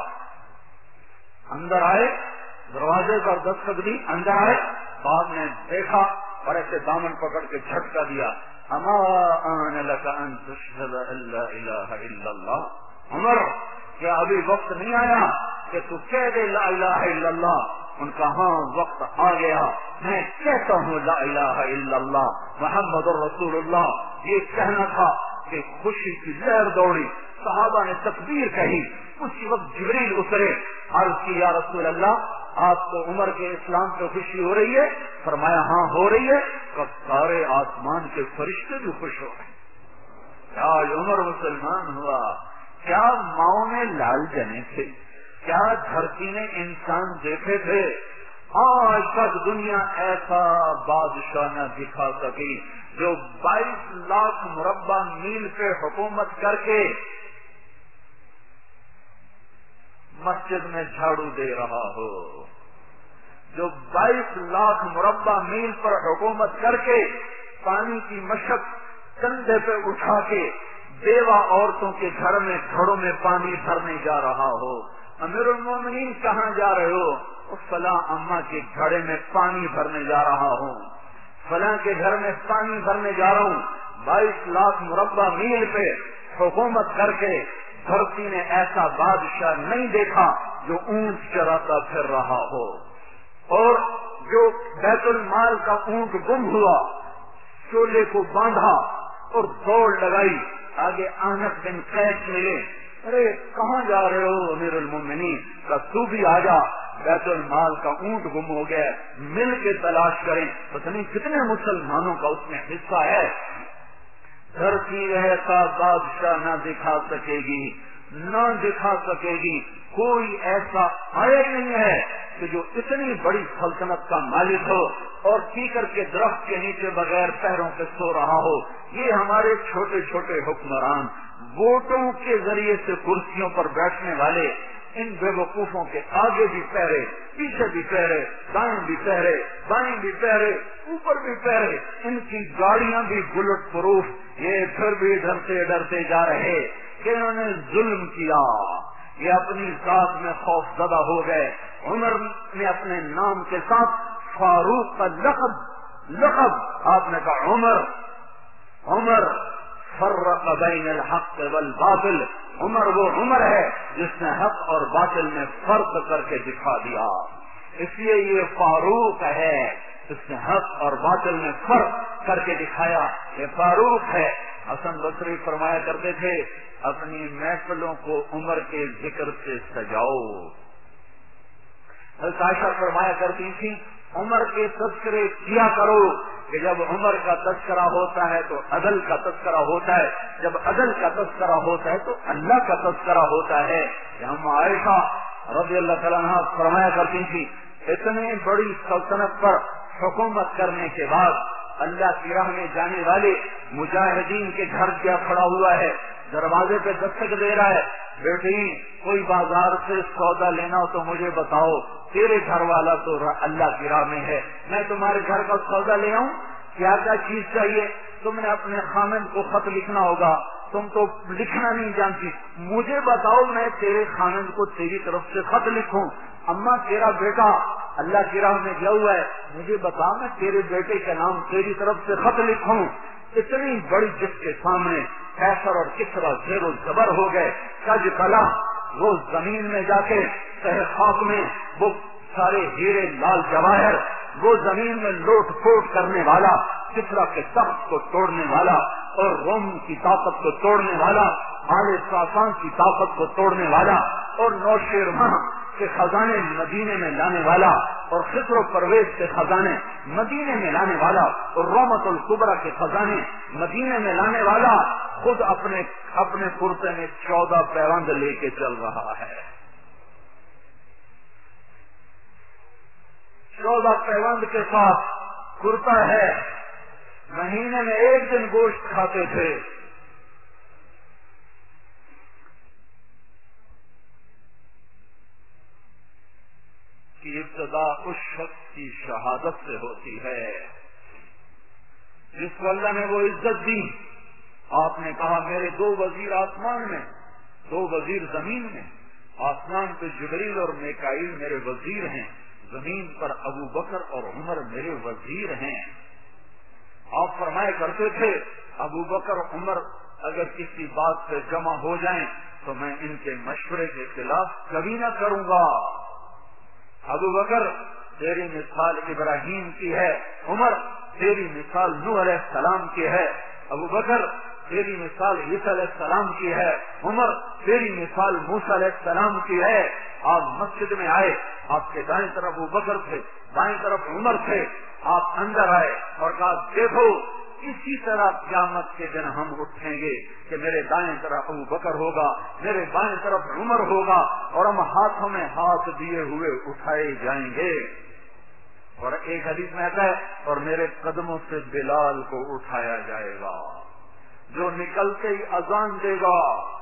Speaker 3: اندر آئے، دروازے پر دستک دی، اندر آئے، بعد نے دیکھا اور ایسے دامن پکڑ کے جھٹکا دیا، اما آن لک ان تشہد ان لا الہ الا اللہ، عمر کیا ابھی وقت نہیں آیا کہ تو کہہ دے لا الہ الا اللہ؟ ان کا ہاں وقت آ گیا، میں کہتا ہوں لا الہ الا اللہ محمد الرسول اللہ۔ یہ کہنا تھا کہ خوشی کی لہر دوڑی، صحابہ نے تکبیر کہی، اسی وقت جبریل اترے، عرض کی یا رسول اللہ آپ کو عمر کے اسلام پہ خوشی ہو رہی ہے؟ فرمایا ہاں ہو رہی ہے، کب سارے آسمان کے فرشتے بھی خوش ہو رہے ہیں، کیا عمر مسلمان ہوا، کیا ماؤں نے لال جنے تھے، کیا دھرتی نے انسان دیکھے تھے۔ آج تک دنیا ایسا بادشاہ نہ دکھا سکی جو بائیس لاکھ مربع میل پہ حکومت کر کے مسجد میں جھاڑو دے رہا ہو، جو بائیس لاکھ مربع میل پر حکومت کر کے پانی کی مشق کندھے پہ اٹھا کے بیوہ عورتوں کے گھر میں گھڑوں میں پانی بھرنے جا رہا ہو۔ امیر المومنین کہاں جا رہے ہو؟ فلاں اماں کے گھڑے میں پانی بھرنے جا رہا ہوں، فلاں کے گھر میں پانی بھرنے جا رہا ہوں۔ بائیس لاکھ مربع میل پہ حکومت کر کے دھرتی نے ایسا بادشاہ نہیں دیکھا جو اونٹ چراتا پھر رہا ہو، اور جو بیت المال کا اونٹ گم ہوا، چولے کو باندھا اور دوڑ لگائی، آگے آنس بن قیس ملے، ارے کہاں جا رہے ہو امیر المومنین؟ کہ تو بھی آ جا، بیت المال کا اونٹ گم ہو گیا، مل کے تلاش کریں، پتہ نہیں کتنے مسلمانوں کا اس میں حصہ ہے۔ دھرتی ایسا بادشاہ نہ دکھا سکے گی، نہ دکھا سکے گی، کوئی ایسا آیا نہیں ہے کہ جو اتنی بڑی سلطنت کا مالک ہو اور کیکر کے درخت کے نیچے بغیر پیروں کے سو رہا ہو. یہ ہمارے چھوٹے چھوٹے حکمران ووٹوں کے ذریعے سے کرسیوں پر بیٹھنے والے ان بے وقوفوں کے آگے بھی پہرے, پیچھے بھی پہرے, دائیں بھی پہرے, بائیں بھی پہرے, اوپر بھی پہرے, ان کی گاڑیاں بھی بلٹ پروف, یہ پھر بھی ڈرتے ڈرتے جا رہے کہ انہوں نے ظلم کیا. یہ اپنی ذات میں خوف زدہ ہو گئے. عمر نے اپنے نام کے ساتھ فاروق کا لقب لقب آپ نے کہا عمر عمر فرق بین الحق والباطل. عمر وہ عمر ہے جس نے حق اور باطل میں فرق کر کے دکھا دیا. اس لیے یہ فاروق ہے, اس نے حق اور باطل میں فرق کر کے دکھایا. یہ فاروق ہے. حسن بصری فرمایا کرتے تھے اپنی محفلوں کو عمر کے ذکر سے سجاؤ. حضرت عائشہ فرمایا کرتی تھی عمر کے تذکرے کیا کرو کہ جب عمر کا تذکرہ ہوتا ہے تو عدل کا تذکرہ ہوتا ہے, جب عدل کا تذکرہ ہوتا ہے تو اللہ کا تذکرہ ہوتا ہے. ہم عائشہ رضی اللہ تعالیٰ عنہا فرمایا کرتی تھی اتنی بڑی سلطنت پر حکومت کرنے کے بعد اللہ کی راہ میں جانے والے مجاہدین کے گھر کیا کھڑا ہوا ہے, دروازے پہ دستک دے رہا ہے, بیٹی کوئی بازار سے سودا لینا ہو تو مجھے بتاؤ, تیرے گھر والا تو اللہ کی راہ میں ہے, میں تمہارے گھر کا سودا لے آؤں, کیا کیا چیز چاہیے, تم نے اپنے خامن کو خط لکھنا ہوگا, تم تو لکھنا نہیں جانتی, مجھے بتاؤ میں تیرے خامن کو تیری طرف سے خط لکھوں. اما تیرا بیٹا اللہ کی راہ میں گیا ہوا ہے, مجھے بتا میں تیرے بیٹے کے نام تیری طرف سے خط لکھوں. اتنی بڑی جس کے سامنے کیسر اور کسرا زیر و زبر ہو گئے. کج کلا وہ زمین میں جا کے تہ خاک میں وہ سارے ہیرے لال جواہر, وہ زمین میں لوٹ پھوٹ کرنے والا, کسرا کے تخت کو توڑنے والا اور روم کی طاقت کو توڑنے والا, آل ساسان کی طاقت کو توڑنے والا اور نوشیروان کے خزانے مدینے میں لانے والا اور خسر و پرویز کے خزانے مدینے میں لانے والا اور رحمت الکبرا کے خزانے مدینے میں لانے والا خود اپنے اپنے کرتے میں چودہ پیوند لے کے چل رہا ہے. چودہ پیوند کے ساتھ کرتا ہے, مہینے میں ایک دن گوشت کھاتے تھے. کی ابتدا اس شخص کی شہادت سے ہوتی ہے جس کو اللہ نے وہ عزت دی. آپ نے کہا میرے دو وزیر آسمان میں, دو وزیر زمین میں. آسمان پہ جبریل اور میکائیل میرے وزیر ہیں, زمین پر ابو بکر اور عمر میرے وزیر ہیں. آپ فرمایا کرتے تھے ابو بکر عمر اگر کسی بات پہ جمع ہو جائیں تو میں ان کے مشورے کے خلاف کبھی نہ کروں گا. ابو بکر تیری مثال ابراہیم کی ہے, عمر تیری مثال نوح علیہ السلام کی ہے. ابو بکر تیری مثال عیسیٰ علیہ السلام کی ہے, عمر تیری مثال موسیٰ علیہ السلام کی ہے. آپ مسجد میں آئے, آپ کے دائیں طرف ابو بکر تھے, بائیں طرف عمر تھے. آپ اندر آئے اور کہا دیکھو اسی طرح قیامت کے دن ہم اٹھیں گے کہ میرے دائیں طرف ابو بکر ہوگا, میرے بائیں طرف عمر ہوگا اور ہم ہاتھوں میں ہاتھ دیے ہوئے اٹھائے جائیں گے. اور ایک حدیث میں آتا ہے اور میرے قدموں سے بلال کو اٹھایا جائے گا جو نکلتے ہی اذان دے گا.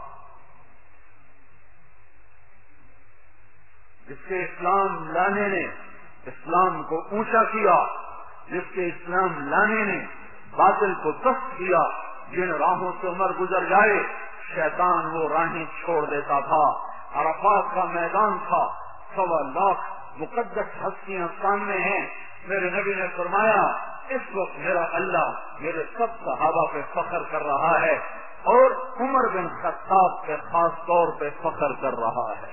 Speaker 3: جس کے اسلام لانے نے اسلام کو اونچا کیا, جس کے اسلام لانے نے باطل کو پست کیا. جن راہوں سے عمر گزر جائے شیطان وہ راہیں چھوڑ دیتا تھا. عرفات کا میدان تھا, سوا لاکھ مقدس ہستیاں سامنے ہیں. میرے نبی نے فرمایا اس وقت میرا اللہ میرے سب صحابہ پہ فخر کر رہا ہے اور عمر بن خطاب پہ خاص طور پہ فخر کر رہا ہے.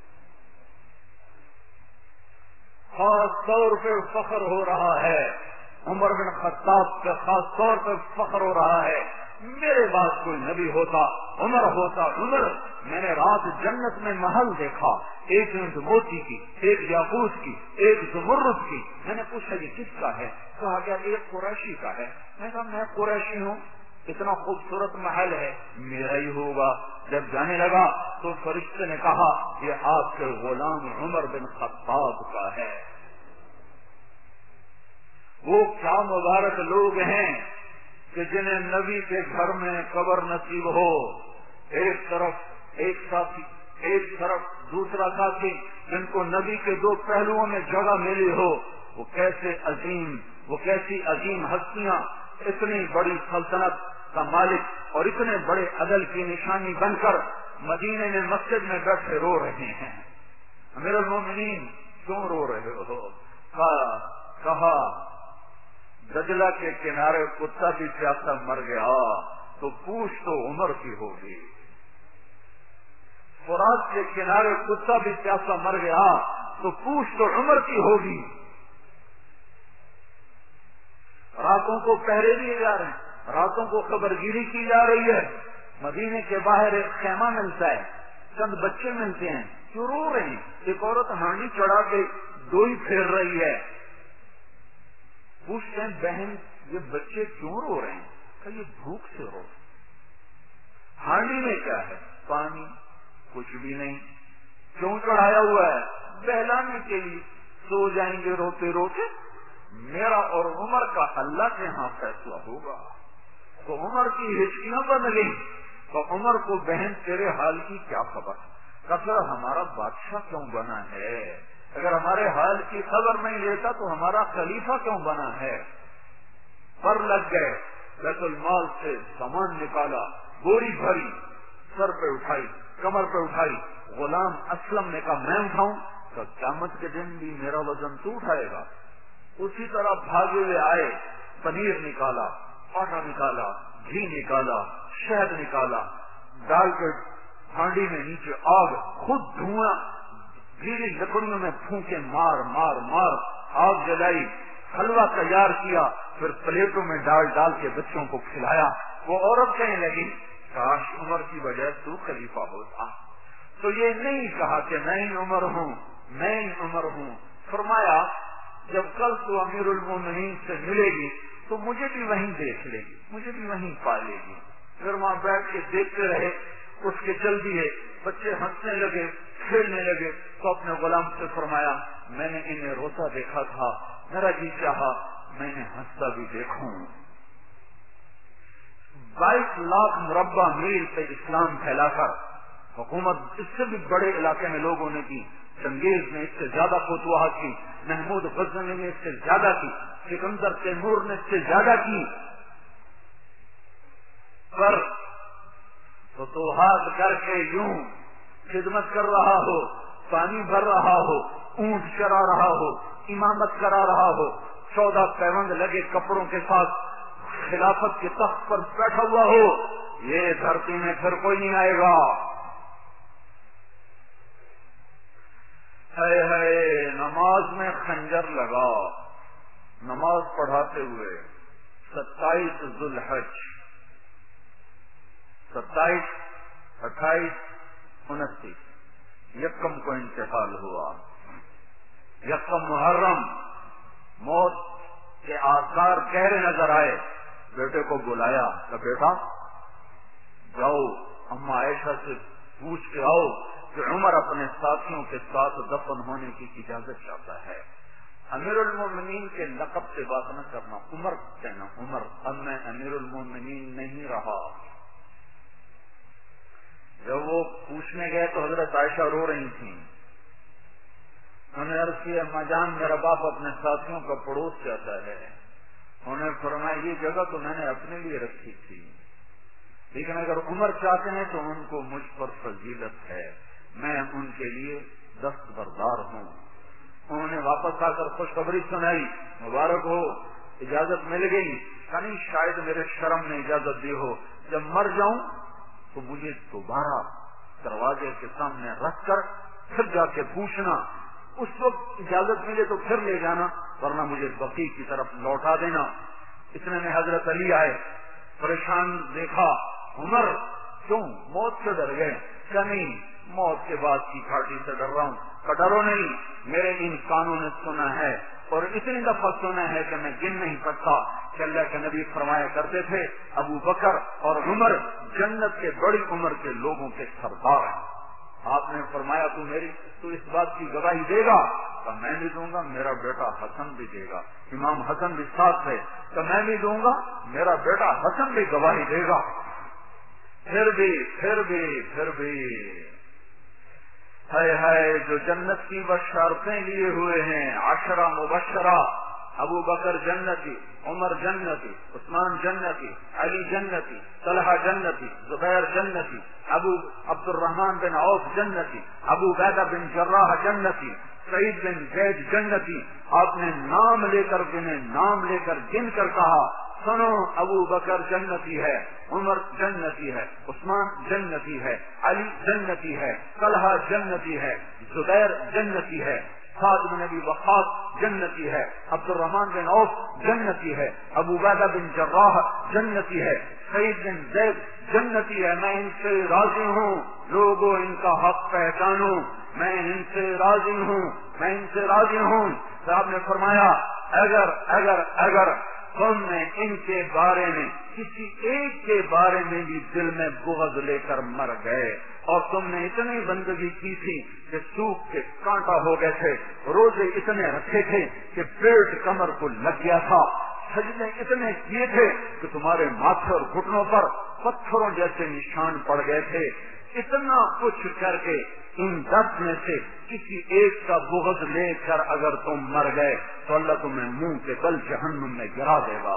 Speaker 3: خاص طور پہ فخر ہو رہا ہے, عمر بن خطاب پہ خاص طور پہ فخر ہو رہا ہے. میرے بعد کوئی نبی ہوتا عمر ہوتا عمر. میں نے رات جنت میں محل دیکھا, ایک اینٹ موتی کی, ایک یاقوت کی, ایک زمرد کی. میں نے پوچھا یہ کس کا ہے؟ کہا گیا ایک قریشی کا ہے. میں کہا میں قریشی ہوں, اتنا خوبصورت محل ہے، میرا ہی ہوگا۔ جب جانے لگا تو فرشتے نے کہا یہ آپ کے غلام عمر بن خطاب کا ہے۔ وہ کیا مبارک لوگ ہیں کہ جنہیں نبی کے گھر میں قبر نصیب ہو، ایک طرف ایک ساتھی، ایک طرف دوسرا ساتھی، جن کو نبی کے دو پہلوؤں میں جگہ ملی ہو۔ وہ کیسے عظیم، وہ کیسی عظیم ہستیاں اتنی بڑی سلطنت کا مالک اور اتنے بڑے عدل کی نشانی بن کر مدینے میں مسجد میں بیٹھے رو رہے ہیں۔ امیر المومنین کیوں رو رہے ہو؟ کہا دجلہ کے کنارے کتا بھی پیاسا مر گیا تو پوچھ تو عمر کی ہوگی، فرات کے کنارے کتا بھی پیاسا مر گیا تو پوچھ تو عمر کی ہوگی۔ راتوں کو پہرے دیے جا رہے ہیں، راتوں کو خبرگیری کی جا رہی ہے۔ مدینے کے باہر ایک خیمہ ملتا ہے، چند بچے ملتے ہیں، کیوں رو رہے ہیں؟ ایک عورت ہانڈی چڑھا کے ڈوئی پھیر رہی ہے۔ پوچھتے ہیں بہن یہ بچے کیوں رو رہے ہیں؟ کہ یہ بھوک سے رو۔ ہانڈی میں کیا ہے؟ پانی، کچھ بھی نہیں۔ کیوں چڑھایا ہوا ہے؟ بہلانے کے لیے، سو جائیں گے روتے روتے۔ میرا اور عمر کا اللہ کے ہاں فیصلہ ہوگا۔ تو عمر کی ہچکیاں بن گئی تو عمر کو بہن تیرے حال کی کیا خبر؟ کہ ہمارا بادشاہ کیوں بنا ہے؟ اگر ہمارے حال کی خبر نہیں لیتا تو ہمارا خلیفہ کیوں بنا ہے؟ پر لگ گئے، بیت المال سے سامان نکالا، بوری بھری، سر پہ اٹھائی، کمر پہ اٹھائی۔ غلام اسلم نے کہا میں اٹھاؤں؟ تو قیامت کے دن بھی میرا وزن تو اٹھائے گا۔ اسی طرح بھاگے ہوئے آئے، پنیر نکالا، آٹا نکالا، گھی نکالا، شہد نکالا، ڈال کے ہانڈی میں نیچے آگ، خود دھواں، گیلی لکڑیوں میں پھونکے مار مار مار آگ جلائی، حلوہ تیار کیا، پھر پلیٹوں میں ڈال ڈال کے بچوں کو کھلایا۔ وہ عورت کہنے لگی کاش عمر کی وجہ تو خلیفہ ہوتا۔ تو یہ نہیں کہا کہ میں ہی عمر ہوں، میں ہی عمر ہوں۔ فرمایا جب کل تو امیر المومنین سے ملے گی تو مجھے بھی وہیں دیکھ لے گی، مجھے بھی وہیں پا لے گی۔ پھر وہاں بیٹھ کے دیکھتے رہے، اس کے چل دیے، بچے ہنسنے لگے، کھیلنے لگے۔ تو اپنے غلام سے فرمایا میں نے انہیں روتا دیکھا تھا، میرا جی چاہا میں نے ہنستا بھی دیکھوں۔ بائیس لاکھ مربع میل پہ اسلام پھیلا کر حکومت اس سے بھی بڑے علاقے میں لوگوں نے کی، چنگیز نے اس سے زیادہ فتوحات کی، محمود غزنوی نے اس سے زیادہ کی، سکندر تیمور نے اس سے زیادہ کی، پر فتوحات کر کے یوں خدمت کر رہا ہو، پانی بھر رہا ہو، اونٹ چرا رہا ہو، امامت کرا رہا ہو، چودہ پیوند لگے کپڑوں کے ساتھ خلافت کے تخت پر بیٹھا ہوا ہو، یہ دھرتی میں پھر کوئی نہیں آئے گا۔ ہے ہے نماز میں خنجر لگا، نماز پڑھاتے ہوئے ستائیس ذوالحج، ستائیس اٹھائیس انتیس، یکم کو انتقال ہوا۔ یکم محرم موت کے آثار گہرے نظر آئے، بیٹے کو بلایا کہ بیٹا جاؤ اما عائشہ سے پوچھ کے آؤ کہ عمر اپنے ساتھیوں کے ساتھ دفن ہونے کی اجازت چاہتا ہے۔ امیر المومنین کے لقب سے بات نہ کرنا، عمر کہنا، عمر اب میں امیر المومنین نہیں رہا۔ جب وہ پوچھنے گئے تو حضرت عائشہ رو رہی تھیں، انہوں نے عرض کیا اما جان میرا باپ اپنے ساتھیوں کا پڑوس چاہتا ہے۔ انہوں نے فرمایا یہ جگہ تو میں نے اپنے لیے رکھی تھی، لیکن اگر عمر چاہتے ہیں تو ان کو مجھ پر فضیلت ہے، میں ان کے لیے دستبردار ہوں۔ انہوں نے واپس آ کر خوشخبری سنائی، مبارک ہو اجازت مل گئی، یعنی شاید میرے شرم نے اجازت دی ہو، جب مر جاؤں تو مجھے دوبارہ دروازے کے سامنے رکھ کر پھر جا کے پوچھنا، اس وقت اجازت ملے تو پھر لے جانا، ورنہ مجھے بقی کی طرف لوٹا دینا۔ اتنے میں حضرت علی آئے، پریشان دیکھا، عمر کیوں موت سے ڈر گئے؟ کیا نہیں موت کے بعد کی گھاٹی سے ڈر رہا ہوں۔ کہ ڈرو نہیں، میرے ان کانوں نے سنا ہے اور اتنی دفعہ سنا ہے کہ میں گن نہیں سکتا کہ اللہ کے نبی فرمایا کرتے تھے ابو بکر اور عمر جنت کے بڑی عمر کے لوگوں کے سردار ہیں. آپ نے فرمایا تو میری تو اس بات کی گواہی دے گا؟ تو میں بھی دوں گا, میرا بیٹا حسن بھی دے گا. امام حسن بھی ساتھ ہے. تو میں بھی دوں گا, میرا بیٹا حسن بھی گواہی دے گا. پھر بھی پھر بھی پھر بھی ہے ہے جو جنت کی بشارتیں لیے ہوئے ہیں, عشرہ مبشرہ, ابو بکر جنتی, عمر جنتی, عثمان جنتی, علی جنتی, طلحہ جنتی, زبیر جنتی, ابو عبد الرحمن بن عوف جنتی, ابو عبیدہ بن جراح جنتی, سعید بن زید جنتی. آپ نے نام لے کر گنے, نام لے کر گن کر کہا سنو ابو بکر جنتی ہے, عمر جنتی ہے, عثمان جنتی ہے, علی جنتی ہے, طلحہ جنتی ہے, زبیر جنتی ہے, سعد بن ابی وقاص جنتی ہے, عبد الرحمن بن عوف جنتی ہے, ابو عبیدہ بن جراح جنتی ہے, سعید بن زید جنتی ہے. میں ان سے راضی ہوں, لوگوں ان کا حق پہچانو, میں ان سے راضی ہوں, میں ان سے راضی ہوں. صاحب نے فرمایا اگر اگر اگر تم نے ان کے بارے میں کسی ایک کے بارے میں بھی دل میں بغض لے کر مر گئے, اور تم نے اتنی بندگی کی تھی کہ سوکھ کے کانٹا ہو گئے تھے, روزے اتنے رکھے تھے کہ پیٹ کمر کو لگ گیا تھا, سجدے اتنے کیے تھے کہ تمہارے ماتھے اور گھٹنوں پر پتھروں جیسے نشان پڑ گئے تھے, اتنا کچھ کر کے ان دس میں سے کسی ایک کا بغض لے کر اگر تم مر گئے تو اللہ تمہیں منہ کے بل جہنم میں گرا دے گا.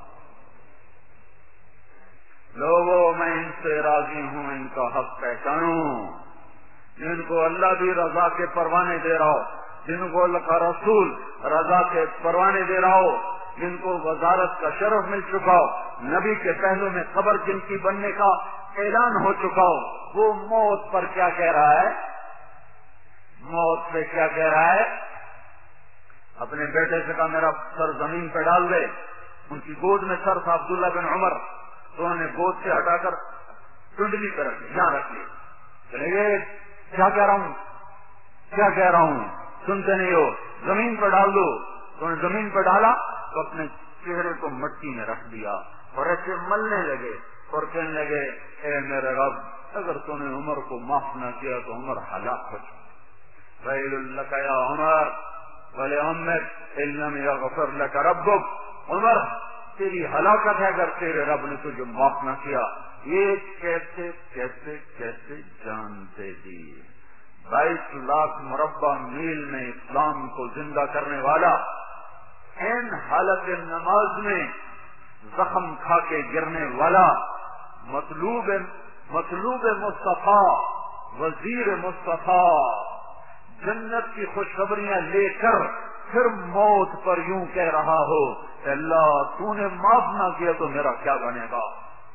Speaker 3: لوگوں میں ان سے راضی ہوں, ان کا حق پہچانو. جن کو اللہ بھی رضا کے پروانے دے رہا ہو, جن کو اللہ کا رسول رضا کے پروانے دے رہا ہو, جن کو وزارت کا شرف مل چکا ہو, نبی کے پہلو میں قبر جن کی بننے کا اعلان ہو چکا ہو, وہ موت پر کیا کہہ رہا ہے؟ موت پہ کیا کہہ رہا ہے؟ اپنے بیٹے سے کہا میرا سر زمین پہ ڈال دے. ان کی گود میں سر تھا عبداللہ بن عمر, تو انہوں نے گود سے ہٹا کر کنڈلی پہ رکھ یہاں رکھ لی. چلے گئے, کیا کہہ رہا ہوں کیا کہہ رہا ہوں سنتے نہیں ہو, زمین پہ ڈال دو. تو انہوں نے زمین پہ ڈالا تو اپنے چہرے کو مٹی میں رکھ دیا اور ایسے ملنے لگے اور کہنے لگے اے میرے رب, اگر تو نے عمر کو معاف نہ کیا تو عمر ہلاک ہو چکا. ویل لک یا عمر ولعمرک ان لم یغفر لک ربک, عمر تیری ہلاکت ہے اگر تیرے رب نے تجھے معاف نہ کیا. یہ کیسے کیسے کیسے جان دے دی. بائیس لاکھ مربع میل میں اسلام کو زندہ کرنے والا این حالت نماز میں زخم کھا کے گرنے والا, مطلوب مطلوب مصطفیٰ, وزیر مصطفیٰ, جنت کی خوشخبریاں لے کر پھر موت پر یوں کہہ رہا ہو اللہ تو نے معاف نہ کیا تو میرا کیا بنے گا.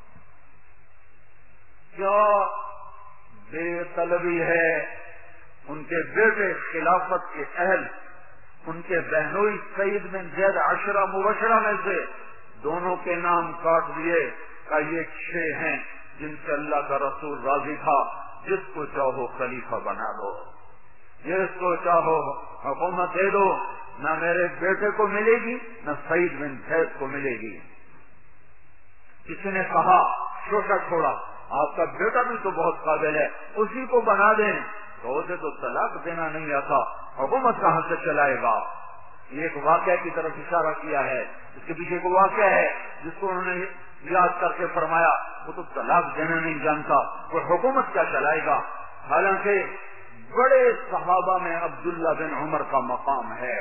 Speaker 3: کیا بے طلبی ہے. ان کے بیٹے خلافت کے اہل, ان کے بہنوئی سعید بن زید عشرہ مبشرہ میں سے دونوں کے نام کاٹ دیے کہ یہ چھ ہیں جن سے اللہ کا رسول راضی تھا, جس کو چاہو خلیفہ بنا دو, جس کو چاہو حکومت دے دو, نہ میرے بیٹے کو ملے گی نہ سعید بن زید کو ملے گی. کسی نے کہا چھوٹا چھوڑا آپ کا بیٹا بھی تو بہت قابل ہے, اسی کو بنا دیں. تو اسے تو طلاق دینا نہیں آتا, حکومت کہاں سے چلائے گا. یہ ایک واقعہ کی طرف اشارہ کیا ہے, اس کے پیچھے ایک واقعہ ہے جس کو انہوں نے یاد کر کے فرمایا وہ تو طلاق دینا نہیں جانتا, وہ حکومت کیا چلائے گا. حالانکہ بڑے صحابہ میں عبداللہ بن عمر کا مقام ہے.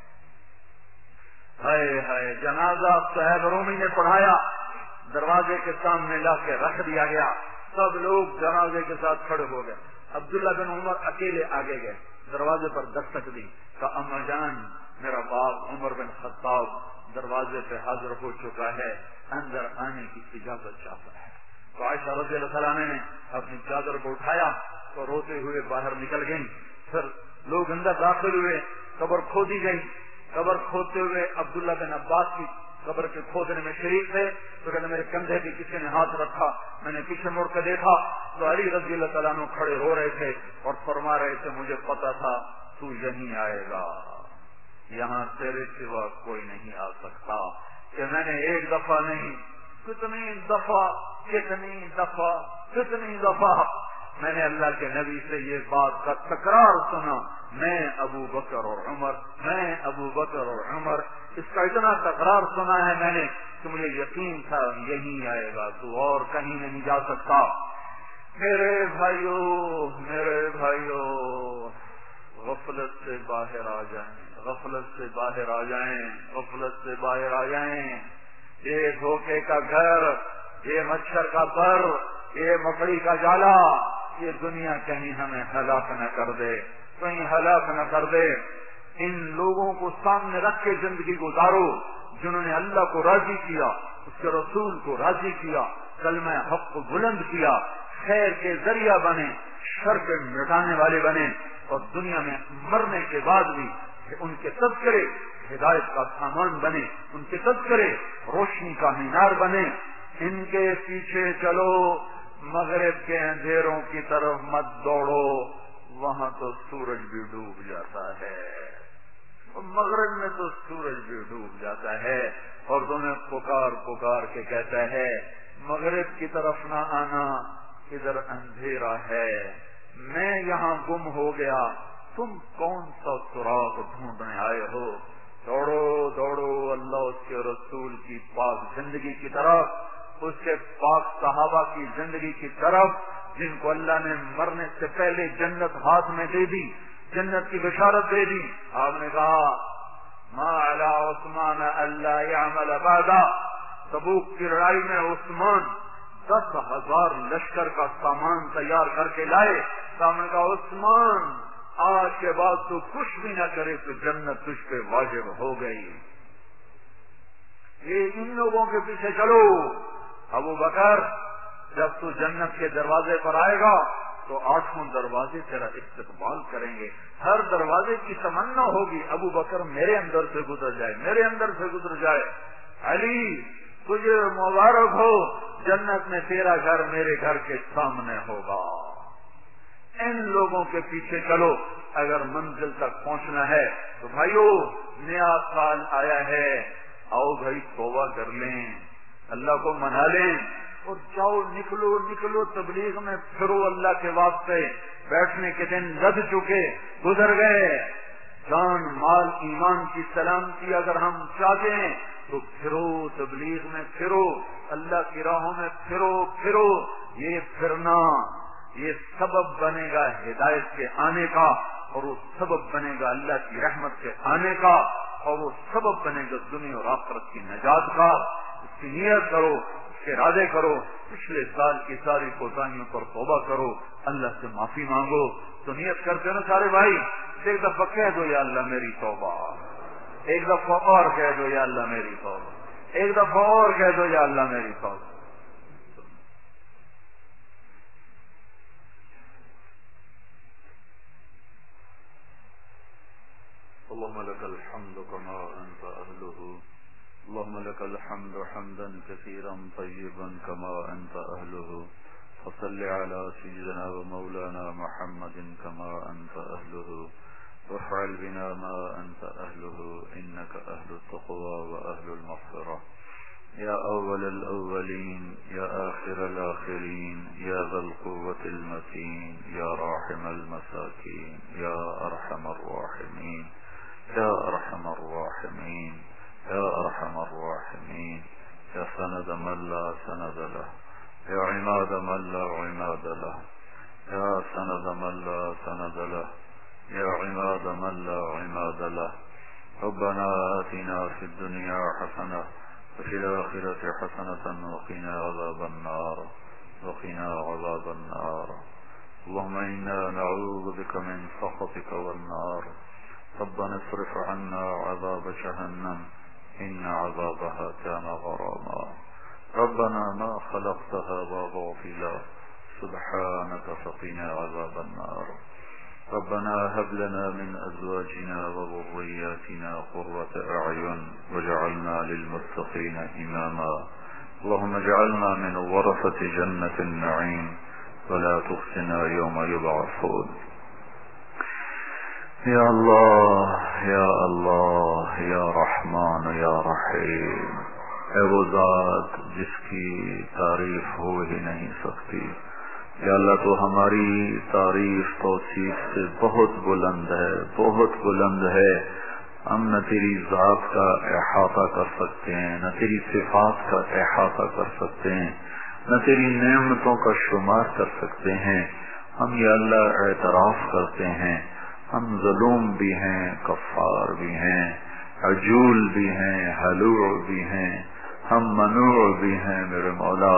Speaker 3: ہائے ہائے, جنازہ صہیب رومی نے پڑھایا, دروازے کے سامنے لا کے رکھ دیا گیا, سب لوگ جنازے کے ساتھ کھڑے ہو گئے. عبداللہ بن عمر اکیلے آگے گئے, دروازے پر دستک دی, کہا اما جان میرا باپ عمر بن خطاب دروازے پہ حاضر ہو چکا ہے, اندر آنے کی اجازت چاہتا ہے. تو عائشہ رضی اللہ عنہا نے اپنی چادر کو اٹھایا تو روتے ہوئے باہر نکل گئی. پھر لوگ اندر داخل ہوئے, قبر کھودی گئی. قبر کھودتے ہوئے عبداللہ بن عباس کی قبر کے کھودنے میں شریک تھے, تو کہتے میرے کندھے پہ کسی نے ہاتھ رکھا, میں نے پیچھے مڑ کے دیکھا تو علی رضی اللہ تعالیٰ عنہ کھڑے ہو رہے تھے اور فرما رہے تھے مجھے پتا تھا تو یہیں آئے گا,
Speaker 2: یہاں تیرے سوا کوئی نہیں آ سکتا کہ میں نے ایک دفعہ نہیں کتنی دفعہ کتنی دفعہ کتنی دفعہ میں نے اللہ کے نبی سے یہ بات کا تکرار سنا، میں ابو بکر اور عمر، میں ابو بکر اور عمر، اس کا اتنا تکرار سنا ہے میں نے کہ مجھے یقین تھا یہی آئے گا، تو اور کہیں نہیں جا سکتا۔ میرے بھائیوں میرے بھائیوں غفلت سے باہر آ جائیں، غفلت سے باہر آ جائیں، غفلت سے باہر آ جائیں۔ یہ دھوکے کا گھر، یہ مچھر کا پر، یہ مکڑی کا جالا، یہ دنیا کہیں ہمیں ہلاک نہ کر دے، کہیں ہلاک نہ کر دے۔ ان لوگوں کو سامنے رکھ کے زندگی گزارو جنہوں نے اللہ کو راضی کیا، اس کے رسول کو راضی کیا، کلمہ حق کو بلند کیا، خیر کے ذریعہ بنے، شر کے مٹانے والے بنے، اور دنیا میں مرنے کے بعد بھی ان کے تذکرے ہدایت کا سامان بنے، ان کے تذکرے روشنی کا مینار بنے۔ ان کے پیچھے چلو، مغرب کے اندھیروں کی طرف مت دوڑو، وہاں تو سورج بھی ڈوب جاتا ہے، مغرب میں تو سورج بھی ڈوب جاتا ہے، اور تمہیں پکار پکار کے کہتا ہے مغرب کی طرف نہ آنا، ادھر اندھیرا ہے، میں یہاں گم ہو گیا، تم کون سا سراغ ڈھونڈنے آئے ہو؟ دوڑو دوڑو اللہ اس کے رسول کی پاک زندگی کی طرف، اس کے پاک صحابہ کی زندگی کی طرف، جن کو اللہ نے مرنے سے پہلے جنت ہاتھ میں دے دی، جنت کی بشارت دے دی۔ آپ نے کہا ما علی عثمان اللہ یعمل بعدا، تبوک کی لڑائی میں عثمان دس ہزار لشکر کا سامان تیار کر کے لائے۔ آپ نے کہا عثمان آج کے بعد تو کچھ بھی نہ کرے تو جنت تجھ پہ واجب ہو گئی۔ یہ ان لوگوں کے پیچھے چلو۔ ابو بکر جب تو جنت کے دروازے پر آئے گا تو آٹھوں دروازے تیرا استقبال کریں گے، ہر دروازے کی تمنا ہوگی ابو بکر میرے اندر سے گزر جائے، میرے اندر سے گزر جائے۔ علی تجھے مبارک ہو، جنت میں تیرا گھر میرے گھر کے سامنے ہوگا۔ ان لوگوں کے پیچھے چلو اگر منزل تک پہنچنا ہے تو بھائیو نیا سال آیا ہے، آؤ بھائی توبہ کر لیں، اللہ کو منا لیں اور جاؤ، نکلو نکلو تبلیغ میں پھرو، اللہ کے واسطے بیٹھنے کے دن لد چکے گزر گئے، جان مال ایمان کی سلامتی اگر ہم چاہتے ہیں تو پھرو تبلیغ میں، پھرو اللہ کی راہوں میں، پھرو پھرو یہ پھرنا یہ سبب بنے گا ہدایت کے آنے کا، اور وہ سبب بنے گا اللہ کی رحمت کے آنے کا، اور وہ سبب بنے گا دنیا اور آخرت کی نجات کا۔ اس کی نیت کرو، اس کے ارادے کرو، پچھلے سال کی ساری کوتاہیوں پر توبہ کرو، اللہ سے معافی مانگو۔ تو نیت کرتے نا سارے بھائی، ایک دفعہ کہہ دو یا اللہ میری توبہ، ایک دفعہ اور کہہ دو یا اللہ میری توبہ، ایک دفعہ اور کہہ دو یا اللہ میری توبہ۔ اللهم لك الحمد كما أنت أهله، اللهم لك الحمد حمدا كثيرا طيبا كما أنت أهله، فصل على سيدنا ومولانا محمد كما أنت أهله، وافعل بنا ما أنت أهله، إنك أهل التقوى وأهل المغفرة، يا أول الأولين يا آخر الآخرين يا ذا القوة المتين يا راحم المساكين يا أرحم الراحمين يا أرحم الراحمين يا أرحم الراحمين يا سند من لا سند له يا عماد من لا عماد له يا سند من لا سند له يا عماد من لا عماد له، ربنا آتنا في الدنيا حسنة وفي الآخرة حسنة وقنا عذاب النار وقنا عذاب النار، اللهم إنا نعوذ بك من سخطك والنار، ربنا اصرف عنا عذاب جهنم إن عذابها كان غراما، ربنا ما خلقتها باطلا سبحانك فقنا عذاب النار، ربنا هب لنا من أزواجنا وذرياتنا قرة أعين واجعلنا للمتقين إماما، اللهم اجعلنا من ورثة جنة النعيم ولا تخزنا يوم يبعثون۔ یا اللہ یا اللہ یا رحمان یا رحیم، اے وہ ذات جس کی تعریف ہو ہی نہیں سکتی، یا اللہ تو ہماری تعریف توصیف سے بہت بلند ہے، بہت بلند ہے، ہم نہ تیری ذات کا احاطہ کر سکتے ہیں، نہ تیری صفات کا احاطہ کر سکتے ہیں، نہ تیری نعمتوں کا شمار کر سکتے ہیں۔ ہم یا اللہ اعتراف کرتے ہیں ہم ظلوم بھی ہیں، کفار بھی ہیں، عجول بھی ہیں، حلوع بھی ہیں، ہم منوع بھی ہیں میرے مولا،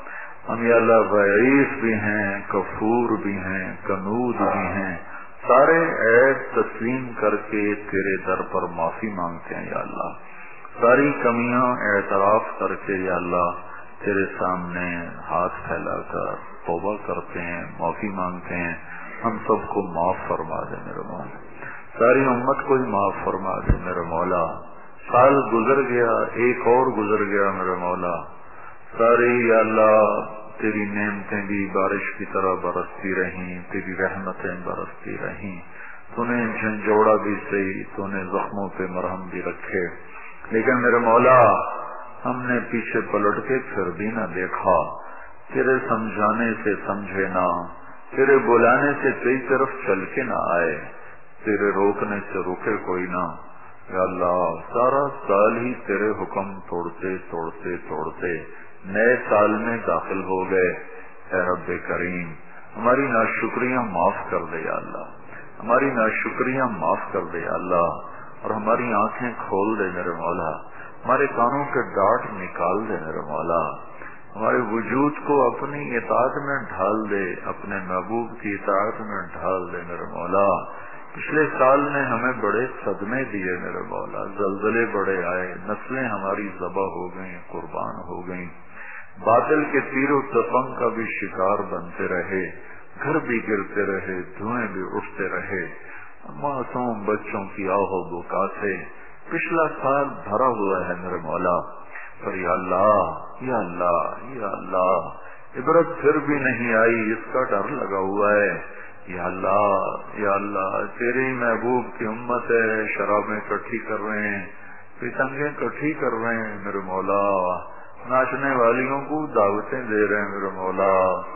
Speaker 2: ہم یا اللہ ضعیف بھی ہیں، کفور بھی ہیں، کنود بھی ہیں، سارے عیب تسلیم کر کے تیرے در پر معافی مانگتے ہیں یا اللہ، ساری کمیاں اعتراف کر کے یا اللہ تیرے سامنے ہاتھ پھیلا کر توبہ کرتے ہیں، معافی مانگتے ہیں، ہم سب کو معاف فرما دے میرے مولا، ساری امت کو ہی معاف فرما دے میرے مولا۔ سال گزر گیا، ایک اور گزر گیا میرے مولا، ساری یا اللہ تیری نعمتیں بھی بارش کی طرح برستی رہیں، تیری رحمتیں برستی رہیں، تو نے جھنجھوڑا بھی صحیح، تو نے زخموں پہ مرہم بھی رکھے، لیکن میرے مولا ہم نے پیچھے پلٹ کے پھر بھی نہ دیکھا، تیرے سمجھانے سے سمجھے نہ، تیرے بلانے سے کئی طرف چل کے نہ آئے، تیرے روکنے سے روکے کوئی نہ، یا اللہ سارا سال ہی تیرے حکم توڑتے توڑتے توڑتے نئے سال میں داخل ہو گئے۔ اے رب کریم ہماری ناشکریاں معاف کر دے یا اللہ، ہماری ناشکریاں معاف کر دے یا اللہ، اور ہماری آنکھیں کھول دے میرے مولا، ہمارے کانوں کے ڈاٹ نکال دے میرے مولا، ہمارے وجود کو اپنی اطاعت میں ڈھال دے، اپنے محبوب کی اطاعت میں ڈھال دے میرے مولا۔ پچھلے سال نے ہمیں بڑے صدمے دیے میرے مولا، زلزلے بڑے آئے، نسلیں ہماری ذبح ہو گئیں، قربان ہو گئیں، باطل کے تیر و تفنگ کا بھی شکار بنتے رہے، گھر بھی گرتے رہے، دھوئیں بھی اٹھتے رہے، معصوم بچوں کی آہ و بکا سے پچھلا سال بھرا ہوا ہے میرے مولا، پر یا اللہ یا اللہ یا اللہ عبرت پھر بھی نہیں آئی، اس کا ڈر لگا ہوا ہے، یا اللہ یا اللہ تیرے محبوب کی امت ہے، شرابیں اکٹھی کر رہے ہیں، پتنگیں اکٹھی کر رہے ہیں میرے مولا، ناچنے والیوں کو دعوتیں دے رہے ہیں میرے مولا،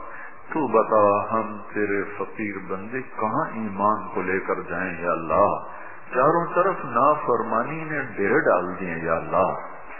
Speaker 2: تو بتا ہم تیرے فقیر بندے کہاں ایمان کو لے کر جائیں یا اللہ، چاروں طرف نافرمانی نے ڈیرے ڈال دیے یا اللہ،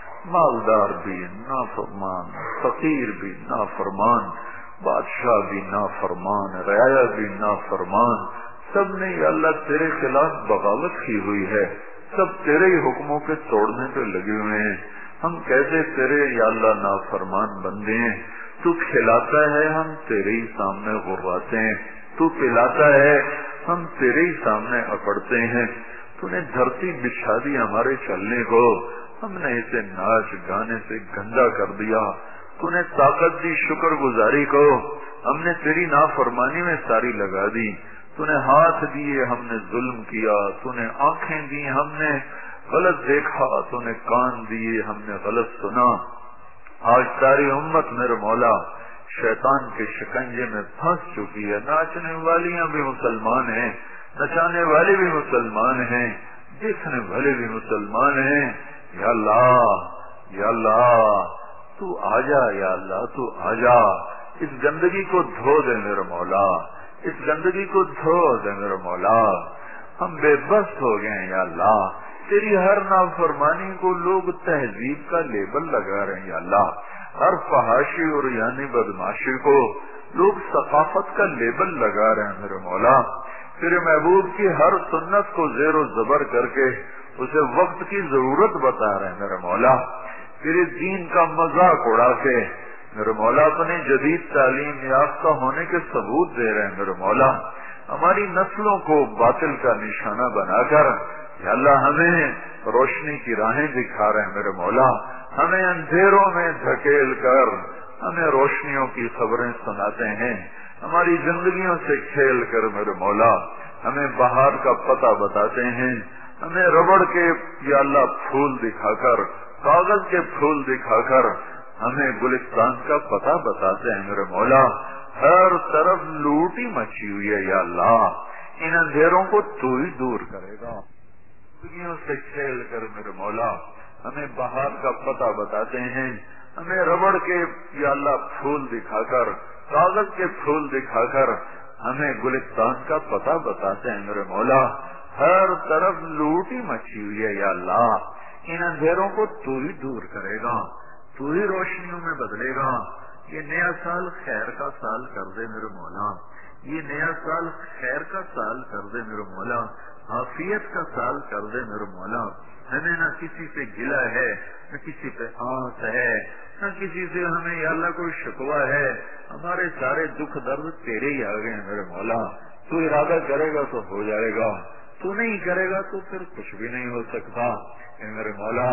Speaker 2: مالدار بھی نافرمان، فقیر بھی نافرمان، بادشاہ بھی نافرمان، رعایا بھی نافرمان، سب نے یا اللہ تیرے خلاف بغاوت کی ہوئی ہے، سب تیرے ہی حکموں کے توڑنے پہ لگے ہوئے ہیں، ہم کیسے تیرے یا اللہ نافرمان بندے ہیں، تو کھلاتا ہے ہم تیرے ہی سامنے غراتے ہیں، تو پلاتا ہے ہم تیرے ہی سامنے اکڑتے ہیں، تو نے دھرتی بچھا دی ہمارے چلنے کو، ہم نے اسے ناچ گانے سے گندا کر دیا، تو نے طاقت دی شکر گزاری کو، ہم نے تیری نافرمانی میں ساری لگا دی، تو نے ہاتھ دیے ہم نے ظلم کیا، تو نے آنکھیں دی ہم نے غلط دیکھا، تو نے کان دیے ہم نے غلط سنا، آج ساری امت میرے مولا شیطان کے شکنجے میں پھنس چکی ہے، ناچنے والیاں بھی مسلمان ہیں، نچانے والے بھی مسلمان ہیں، دیکھنے والے بھی مسلمان ہیں، یا اللہ یا اللہ تو آجا، یا اللہ تو آجا، اس گندگی کو دھو دے میرے مولا، اس گندگی کو دھو دے میرے مولا، ہم بے بس ہو گئے ہیں یا اللہ، تیری ہر نافرمانی کو لوگ تہذیب کا لیبل لگا رہے ہیں یا اللہ، ہر فحاشی اور یعنی بدماشی کو لوگ ثقافت کا لیبل لگا رہے ہیں میرے مولا، تیرے محبوب کی ہر سنت کو زیر و زبر کر کے اسے وقت کی ضرورت بتا رہے ہیں میرے مولا، تیرے دین کا مذاق اڑا کے میرے مولا اپنے جدید تعلیم یافتہ ہونے کے ثبوت دے رہے ہیں میرے مولا، ہماری نسلوں کو باطل کا نشانہ بنا کر یا اللہ ہمیں روشنی کی راہیں دکھا رہے ہیں میرے مولا، ہمیں اندھیروں میں دھکیل کر ہمیں روشنیوں کی خبریں سناتے ہیں، ہماری زندگیوں سے کھیل کر میرے مولا ہمیں بہار کا پتہ بتاتے ہیں، ہمیں ربڑ کے یا اللہ پھول دکھا کر، کاغذ کے پھول دکھا کر ہمیں گلستان کا پتہ بتاتے ہیں میرے مولا، ہر طرف لوٹی مچی ہوئی ہے یا اللہ، ان اندھیروں کو تو ہی دور کرے گا. زندگیوں سے کھیل کر میرے مولا ہمیں بہار کا پتہ بتاتے ہیں، ہمیں ربڑ کے یا اللہ پھول دکھا کر، کاغذ کے پھول دکھا کر ہمیں گلستان کا پتہ بتاتے ہیں میرے مولا. ہر طرف لوٹی مچی ہوئی ہے یا اللہ. ان اندھیروں کو تو ہی دور کرے گا، تو ہی روشنیوں میں بدلے گا. یہ نیا سال خیر کا سال کر دے میرے مولا، یہ نیا سال خیر کا سال کر دے میرے مولا، عافیت کا سال کر دے میرے مولا. ہمیں نہ کسی سے گلا ہے، نہ کسی پہ آس ہے، نہ کسی سے ہمیں یا اللہ کوئی شکوہ ہے. ہمارے سارے دکھ درد تیرے ہی آ گئے ہیں میرے مولا. تو ارادہ کرے گا تو ہو جائے گا، تو نہیں کرے گا تو پھر کچھ بھی نہیں ہو سکتا. اے میرے مولا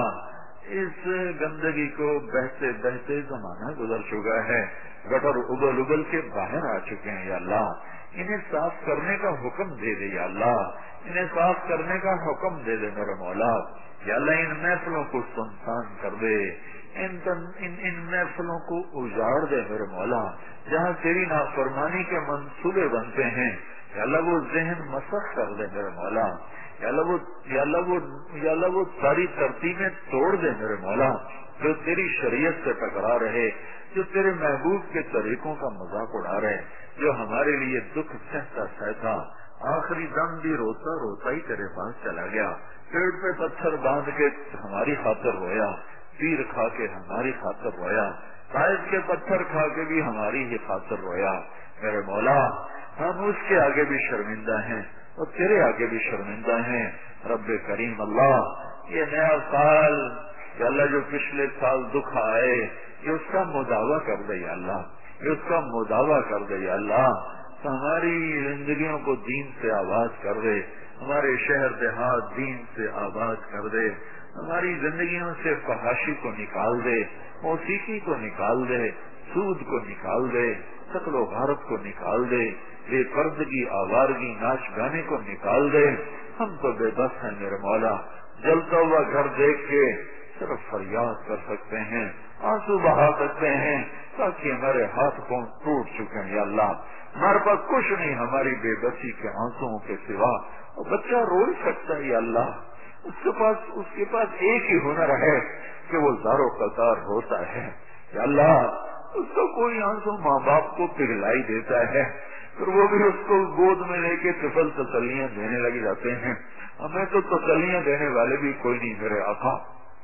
Speaker 2: اس گندگی کو بہتے بہتے زمانہ گزر چکا ہے، گٹر ابل ابل کے باہر آ چکے ہیں یا اللہ. انہیں صاف کرنے کا حکم دے دے یا اللہ، انہیں صاف کرنے کا حکم دے دے میرے مولا. یا اللہ ان محفلوں کو سنسان کر دے، ان ان, ان محفلوں کو اجاڑ دے میرے مولا. جہاں تیری نافرمانی کے منصوبے بنتے ہیں یا اللہ وہ ذہن مسخ کر دے میرے مولا. یا اللہ وہ یا اللہ وہ یا اللہ وہ ساری ترتیبیں توڑ دے میرے مولا جو تیری شریعت سے ٹکرا رہے، جو تیرے محبوب کے طریقوں کا مذاق اڑا رہے، جو ہمارے لیے دکھ سہتا سہتا آخری دم بھی روتا روتا ہی تیرے پاس چلا گیا. پیڑ پہ پتھر باندھ کے ہماری خاطر رویا، تیر کھا کے ہماری خاطر رویا، قائد کے پتھر کھا کے بھی ہماری ہی خاطر رویا. میرے مولا ہم اس کے آگے بھی شرمندہ ہیں اور تیرے آگے بھی شرمندہ ہیں. رب کریم اللہ یہ نیا سال یا اللہ جو پچھلے سال دکھ آئے یہ اس کا مداوع کر دے یا اللہ، یہ اس کا مداوع کر دے یا اللہ. تو ہماری زندگیوں کو دین سے آباد کر دے، ہمارے شہر دیہات دین سے آباد کر دے، ہماری زندگیوں سے فحاشی کو نکال دے، موسیقی کو نکال دے، سود کو نکال دے، شکل و غارت کو نکال دے، بے پردگی آوارگی ناچ گانے کو نکال دے. ہم تو بے بس ہیں میرے مولا، جلتا ہوا گھر دیکھ کے صرف فریاد کر سکتے ہیں، آنسو بہا سکتے ہیں تاکہ ہمارے ہاتھ پاؤں ٹوٹ چکے ہیں یا اللہ. ہمارے پاس کچھ نہیں ہماری بے بسی کے آنسوؤں کے سوا. اور بچہ رو سکتا ہے یا اللہ، اس کے پاس اس کے پاس ایک ہی ہنر ہے کہ وہ زارو قطار ہوتا ہے یا اللہ. اس کو کوئی آنسو ماں باپ کو پگھلائی دیتا ہے، پھر وہ بھی اس کو گود میں لے کے طفل تسلیاں دینے لگ جاتے ہیں. ہمیں تو تسلیاں دینے والے بھی کوئی نہیں میرے آقا،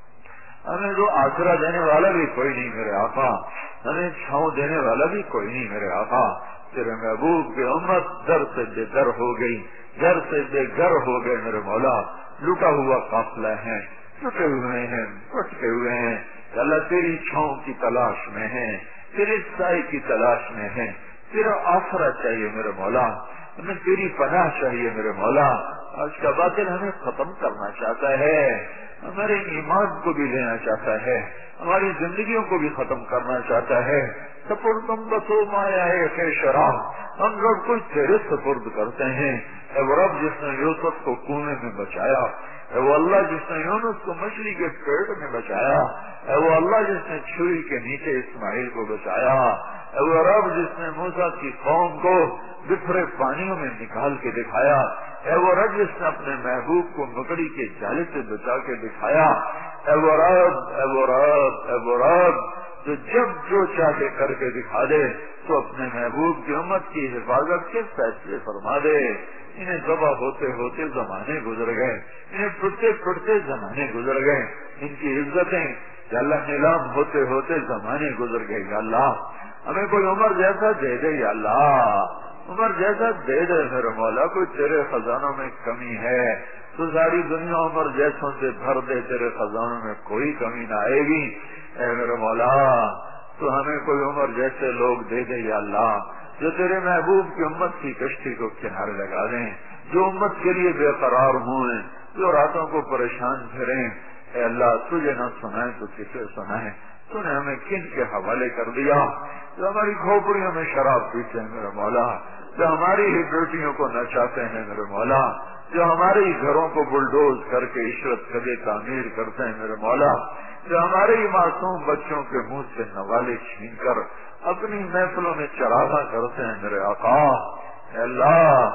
Speaker 2: ہمیں تو آسرا دینے والا بھی کوئی نہیں میرے آقا، ہمیں چھاؤں دینے والا بھی کوئی نہیں میرے آقا. تیرے محبوب کی امت در سے بے در ہو گئی، گھر سے بے گھر ہو گئے میرے مولا. لٹا ہوا قافلہ ہے، ٹوٹے ہوئے ہیں، پٹکے ہوئے ہیں. اللہ تیری چھاؤں کی تلاش میں ہے، تیرے سائے کی تلاش میں ہے. تیرا آسرا چاہیے میرے مولا، ہمیں تیری پناہ چاہیے میرے مولا. آج کا باطل ہمیں ختم کرنا چاہتا ہے، ہمارے ایمان کو بھی لینا چاہتا ہے، ہماری زندگیوں کو بھی ختم کرنا چاہتا ہے. سپرد تم بسو مایا ہے شراب، ہم سب کچھ تیرے سپرد کرتے ہیں. اے وہ رب جس نے یوسف کو کنویں میں بچایا، اے وہ اللہ جس نے یونس کو مچھلی کے پیٹ میں بچایا، اے وہ اللہ جس نے چھری کے نیچے اسماعیل کو بچایا، اے وہ رب جس نے موسیٰ کی قوم کو بکھرے پانیوں میں نکال کے دکھایا، اے وہ رب جس نے اپنے محبوب کو مکڑی کے جالے سے بچا کے دکھایا. اے وہ رب اے وہ رب اے وہ رب جو جب جو چاہے کر کے دکھا دے، تو اپنے محبوب کی امت کی حفاظت کے فیصلے فرما دے. انہیں ذبح ہوتے ہوتے زمانے گزر گئے، انہیں ٹوٹتے ٹوٹتے زمانے گزر گئے، ان کی عزتیں یا اللہ نیلام ہوتے ہوتے زمانے گزر گئے. یا اللہ ہمیں کوئی عمر جیسا دے دے یا اللہ، عمر جیسا دے دے میرے مولا. کوئی تیرے خزانوں میں کمی ہے تو ساری دنیا عمر جیسوں سے بھر دے، تیرے خزانوں میں کوئی کمی نہ آئے گی. اے میرے مولا تو ہمیں کوئی عمر جیسے لوگ دے دے یا اللہ، جو تیرے محبوب کی امت کی کشتی کو کنارے لگا دیں، جو امت کے لیے بے قرار ہوں، جو راتوں کو پریشان پھریں. اے اللہ تجھے نہ سنائے تو کسے سنائے؟ تو نے ہمیں کن کے حوالے کر دیا؟ جو ہماری کھوپڑیوں میں شراب پیتے ہیں میرے مولا، جو ہماری ہی بیٹیوں کو نچاتے ہیں میرے مولا، جو ہمارے ہی گھروں کو بلڈوز کر کے عشرت کبھی تعمیر کرتے ہیں میرے مولا، جو ہمارے ہی معصوم بچوں کے منہ سے نوالے چھین کر اپنی محفلوں میں چراغاں کرتے ہیں میرے آقا. اے اللہ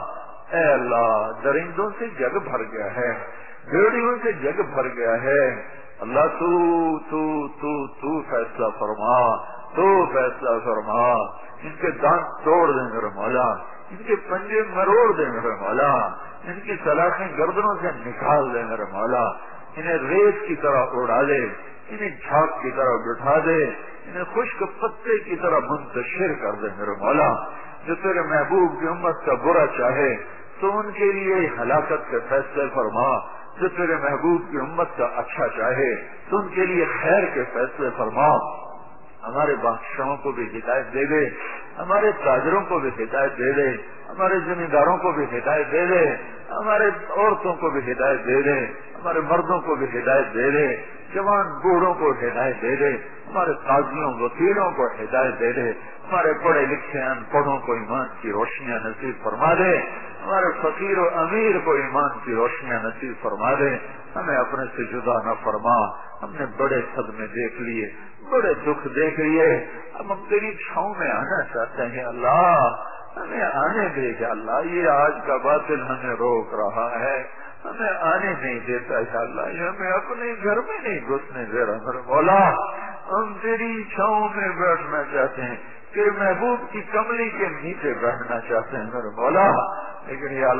Speaker 3: اے اللہ درندوں سے جگ بھر گیا ہے، بھیڑیوں سے جگ بھر گیا ہے، اللہ تو تو تو تو فیصلہ فرما، تو فیصلہ فرما، ان کے دانت توڑ دے میرے مولا، ان کے پنجے مروڑ دے میرے مولا، ان کی سلاخیں گردنوں سے نکال دے میرے مولا، انہیں ریت کی طرح اڑا دے، انہیں جھاگ کی طرح بٹھا دے، انہیں خشک پتے کی طرح منتشر کر دے میرے مولا۔ جو تیرے محبوب کی امت کا برا چاہے تو ان کے لیے ہلاکت کے فیصلے فرما، جو تیرے محبوب کی امت کا اچھا چاہے تو ان کے لیے خیر کے فیصلے فرما۔ ہمارے بادشاہوں کو بھی ہدایت دے دے، ہمارے تاجروں کو بھی ہدایت دے دے، ہمارے زمینداروں کو بھی ہدایت دے دے، ہمارے عورتوں کو بھی ہدایت دے دے، ہمارے مردوں کو بھی ہدایت دے دے، جوان بوڑھوں کو ہدایت دے دے، ہمارے قاضیوں وکیلوں کو ہدایت دے دے، ہمارے پڑھے لکھے ان پڑھوں کو ایمان کی روشنیاں نصیب فرما دے، ہمارے فقیر و امیر کو ایمان کی روشنیاں نصیب فرما دے، ہمیں اپنے سے جدا نہ فرما۔ ہم نے بڑے صدمے دیکھ لیے، بڑے دکھ دیکھ لیے، اب ہم تیری چھاؤں میں آنا چاہتے ہیں اللہ، ہمیں آنے دے گا اللہ، یہ آج کا باطل ہمیں روک رہا ہے، ہمیں آنے نہیں دیتا ہے اللہ، یہ ہمیں اپنے گھر میں نہیں گھسنے دے رہا میرے مولا، ہم تیری چھاؤں میں بیٹھنا چاہتے ہیں، تیرے محبوب کی کملی کے نیچے بیٹھنا چاہتے ہیں میرے مولا، لیکن یا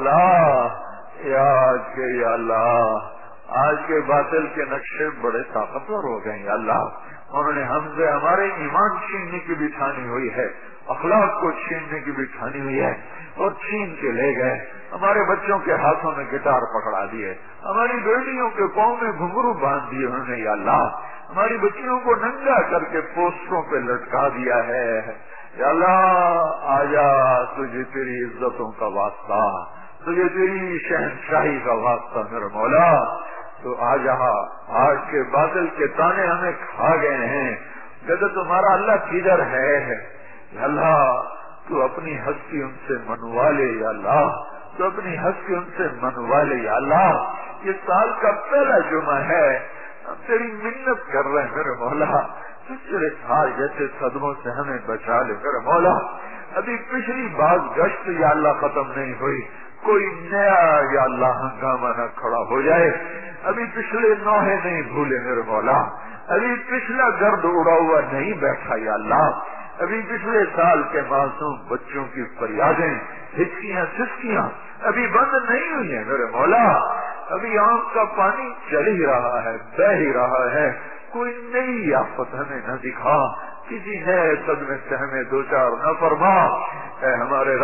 Speaker 3: اللہ یا آج کے یا اللہ آج کے باطل کے نقشے بڑے طاقتور ہو گئے یا اللہ، انہوں نے ہم سے ہمارے ایمان چھیننے کی بھی ٹھانی ہوئی ہے، اخلاق کو چھیننے کی بھی ٹھانی ہوئی ہے، اور چھین کے لے گئے، ہمارے بچوں کے ہاتھوں میں گٹار پکڑا دیے، ہماری بیٹیوں کے پاؤں میں گھنگرو باندھ دیے انہوں نے یا اللہ، ہماری بچیوں کو ننگا کر کے پوسٹروں پہ لٹکا دیا ہے یا اللہ، آجا تجھے تیری عزتوں کا واسطہ، تجھے تیری شہنشاہی کا واسطہ میرے مولا، تو آجا، آج کے بادل کے تانے ہمیں کھا گئے ہیں، جب تمہارا اللہ کدھر ہے یا اللہ، تو اپنی ہستی ان سے منوا لے یا اللہ، تو اپنی ہستی ان سے منوا لے یا اللہ، یہ سال کا پہلا جمعہ ہے، ہم تیری منت کر رہے ہیں میرے مولا، پچھلے سال جیسے صدموں سے ہمیں بچا لے میرے مولا، ابھی پچھلی بات گشت یا اللہ ختم نہیں ہوئی، کوئی نیا یا اللہ ہنگامہ نہ کھڑا ہو جائے، ابھی پچھلے نوحے نہیں بھولے میرے مولا، ابھی پچھلا گرد اڑا ہوا نہیں بیٹھا یا اللہ، ابھی پچھلے سال کے معصوم بچوں کی فریادیں، ہچکیاں سسکیاں ابھی بند نہیں ہوئی ہیں میرے مولا، ابھی آنکھ کا پانی چل ہی رہا ہے، بہ ہی رہا ہے، کوئی نئی آفت ہمیں نہ دکھا، کسی نئے صدمے سے ہمیں دو چار نہ فرما، اے ہمارے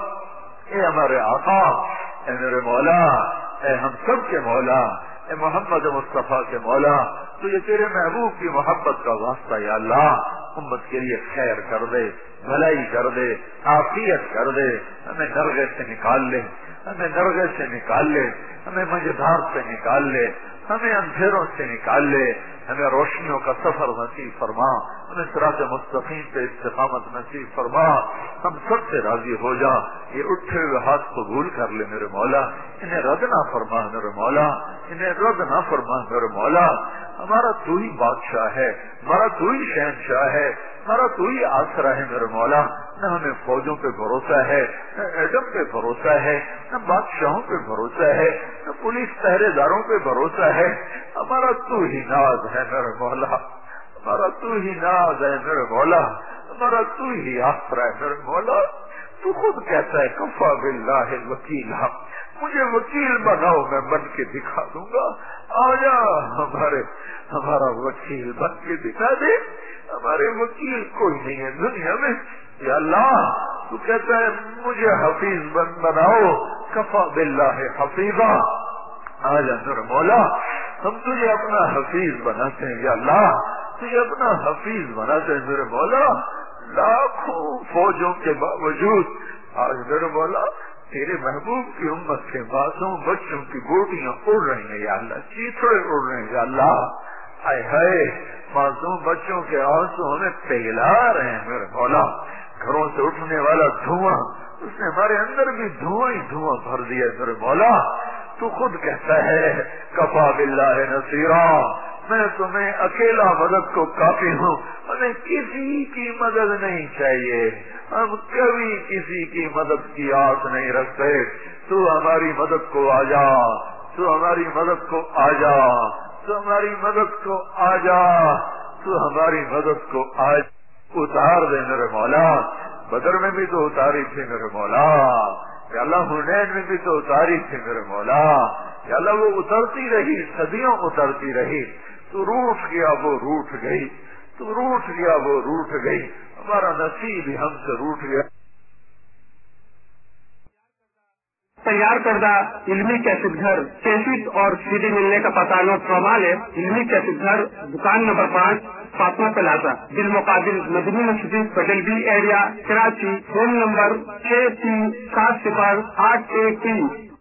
Speaker 3: رب، اے ہمارے آقا، اے میرے مولا، اے ہم سب کے مولا، اے محمد مصطفیٰ کے مولا، تو یہ تیرے محبوب کی محبت کا واسطہ یا اللہ، امت کے لیے خیر کر دے، بھلائی کر دے، عافیت کر دے، ہمیں نرغے سے نکال لے، ہمیں نرغے سے نکال لے، ہمیں مجدار سے نکال لے، ہمیں اندھیروں سے نکال لے، ہمیں روشنیوں کا سفر نصیب فرما، ہمیں صراط مستقیم پہ استقامت نصیب فرما، ہم سب سے راضی ہو جا، یہ اٹھے ہوئے ہاتھ قبول کر لے میرے مولا، انہیں رد نہ فرما میرے مولا، انہیں رد نہ فرما میرے مولا، ہمارا تو ہی بادشاہ ہے، ہمارا تو ہی شہنشاہ ہے، ہمارا تو ہی آسرا ہے میرے مولا، نہ ہمیں فوجوں پہ بھروسہ ہے، نہ ایٹم پہ بھروسہ ہے، نہ بادشاہوں پہ بھروسہ ہے، نہ پولیس پہرے داروں پہ بھروسہ ہے، ہمارا تو ہی ناز ہے میرے مولا، ہمارا تو ہی ناز ہے میرے مولا، ہمارا تو ہی آسرا ہے میرے مولا، تو خود کہتا ہے کفا باللہ وکیلا، مجھے وکیل بناؤ میں بن کے دکھا دوں گا، آجا ہمارے ہمارا وکیل بن کے دکھا دے، ہمارے وکیل کوئی نہیں ہے دنیا میں یا اللہ، تو کہتا ہے مجھے حفیظ بن بناؤ، کفا باللہ حفیظا، آجا میرے مولا، ہم تجھے اپنا حفیظ بناتے ہیں یا اللہ، تجھے اپنا حفیظ بناتے ہیں میرے مولا، لاکھوں فوجوں کے باوجود آج میرے مولا تیرے محبوب کی امت کے معصوم بچوں کی گوٹیاں اڑ رہی ہیں یا اللہ، چیتڑے اڑ رہے ہیں یا اللہ، آئے ہائے معصوم بچوں کے آنسو ہمیں پگھلا رہے ہیں میرے مولا، گھروں سے اٹھنے والا دھواں اس نے ہمارے اندر بھی دھواں ہی دھواں بھر دیا میرے مولا، تو خود کہتا ہے کفا باللہ نصیرا، میں تمہیں اکیلا مدد کو کافی ہوں، ہمیں کسی کی مدد نہیں چاہیے، ہم کبھی کسی کی مدد کی آس نہیں رکھتے، تو ہماری مدد کو آ جا، تو ہماری مدد کو آ جا، تو ہماری مدد کو آ جا، تو ہماری مدد کو آج اتار دے میرے مولا۔ بدر میں بھی تو اتاری تھی میرے مولا، یا اللہ حنین میں بھی تو اتاری تھی میرے مولا، یا اللہ وہ اترتی رہی، صدیوں اترتی رہی، تو روٹ گیا وہ روٹ گئی، تو روٹ گیا وہ روٹ گئی، ہمارا نصیب ہی ہم سے روٹ گیا۔
Speaker 1: تیار کردہ علمی کیسٹ گھر، کیسٹ اور سی ڈی ملنے کا پتہ نوٹ فرما لے۔ علمی کیسٹ گھر، دکان نمبر پانچ، فاطمہ پلازا، بالمقابل Madni Masjid Patel B area, Karachi. Phone number چھ تین سات صفر آٹھ ایک تین۔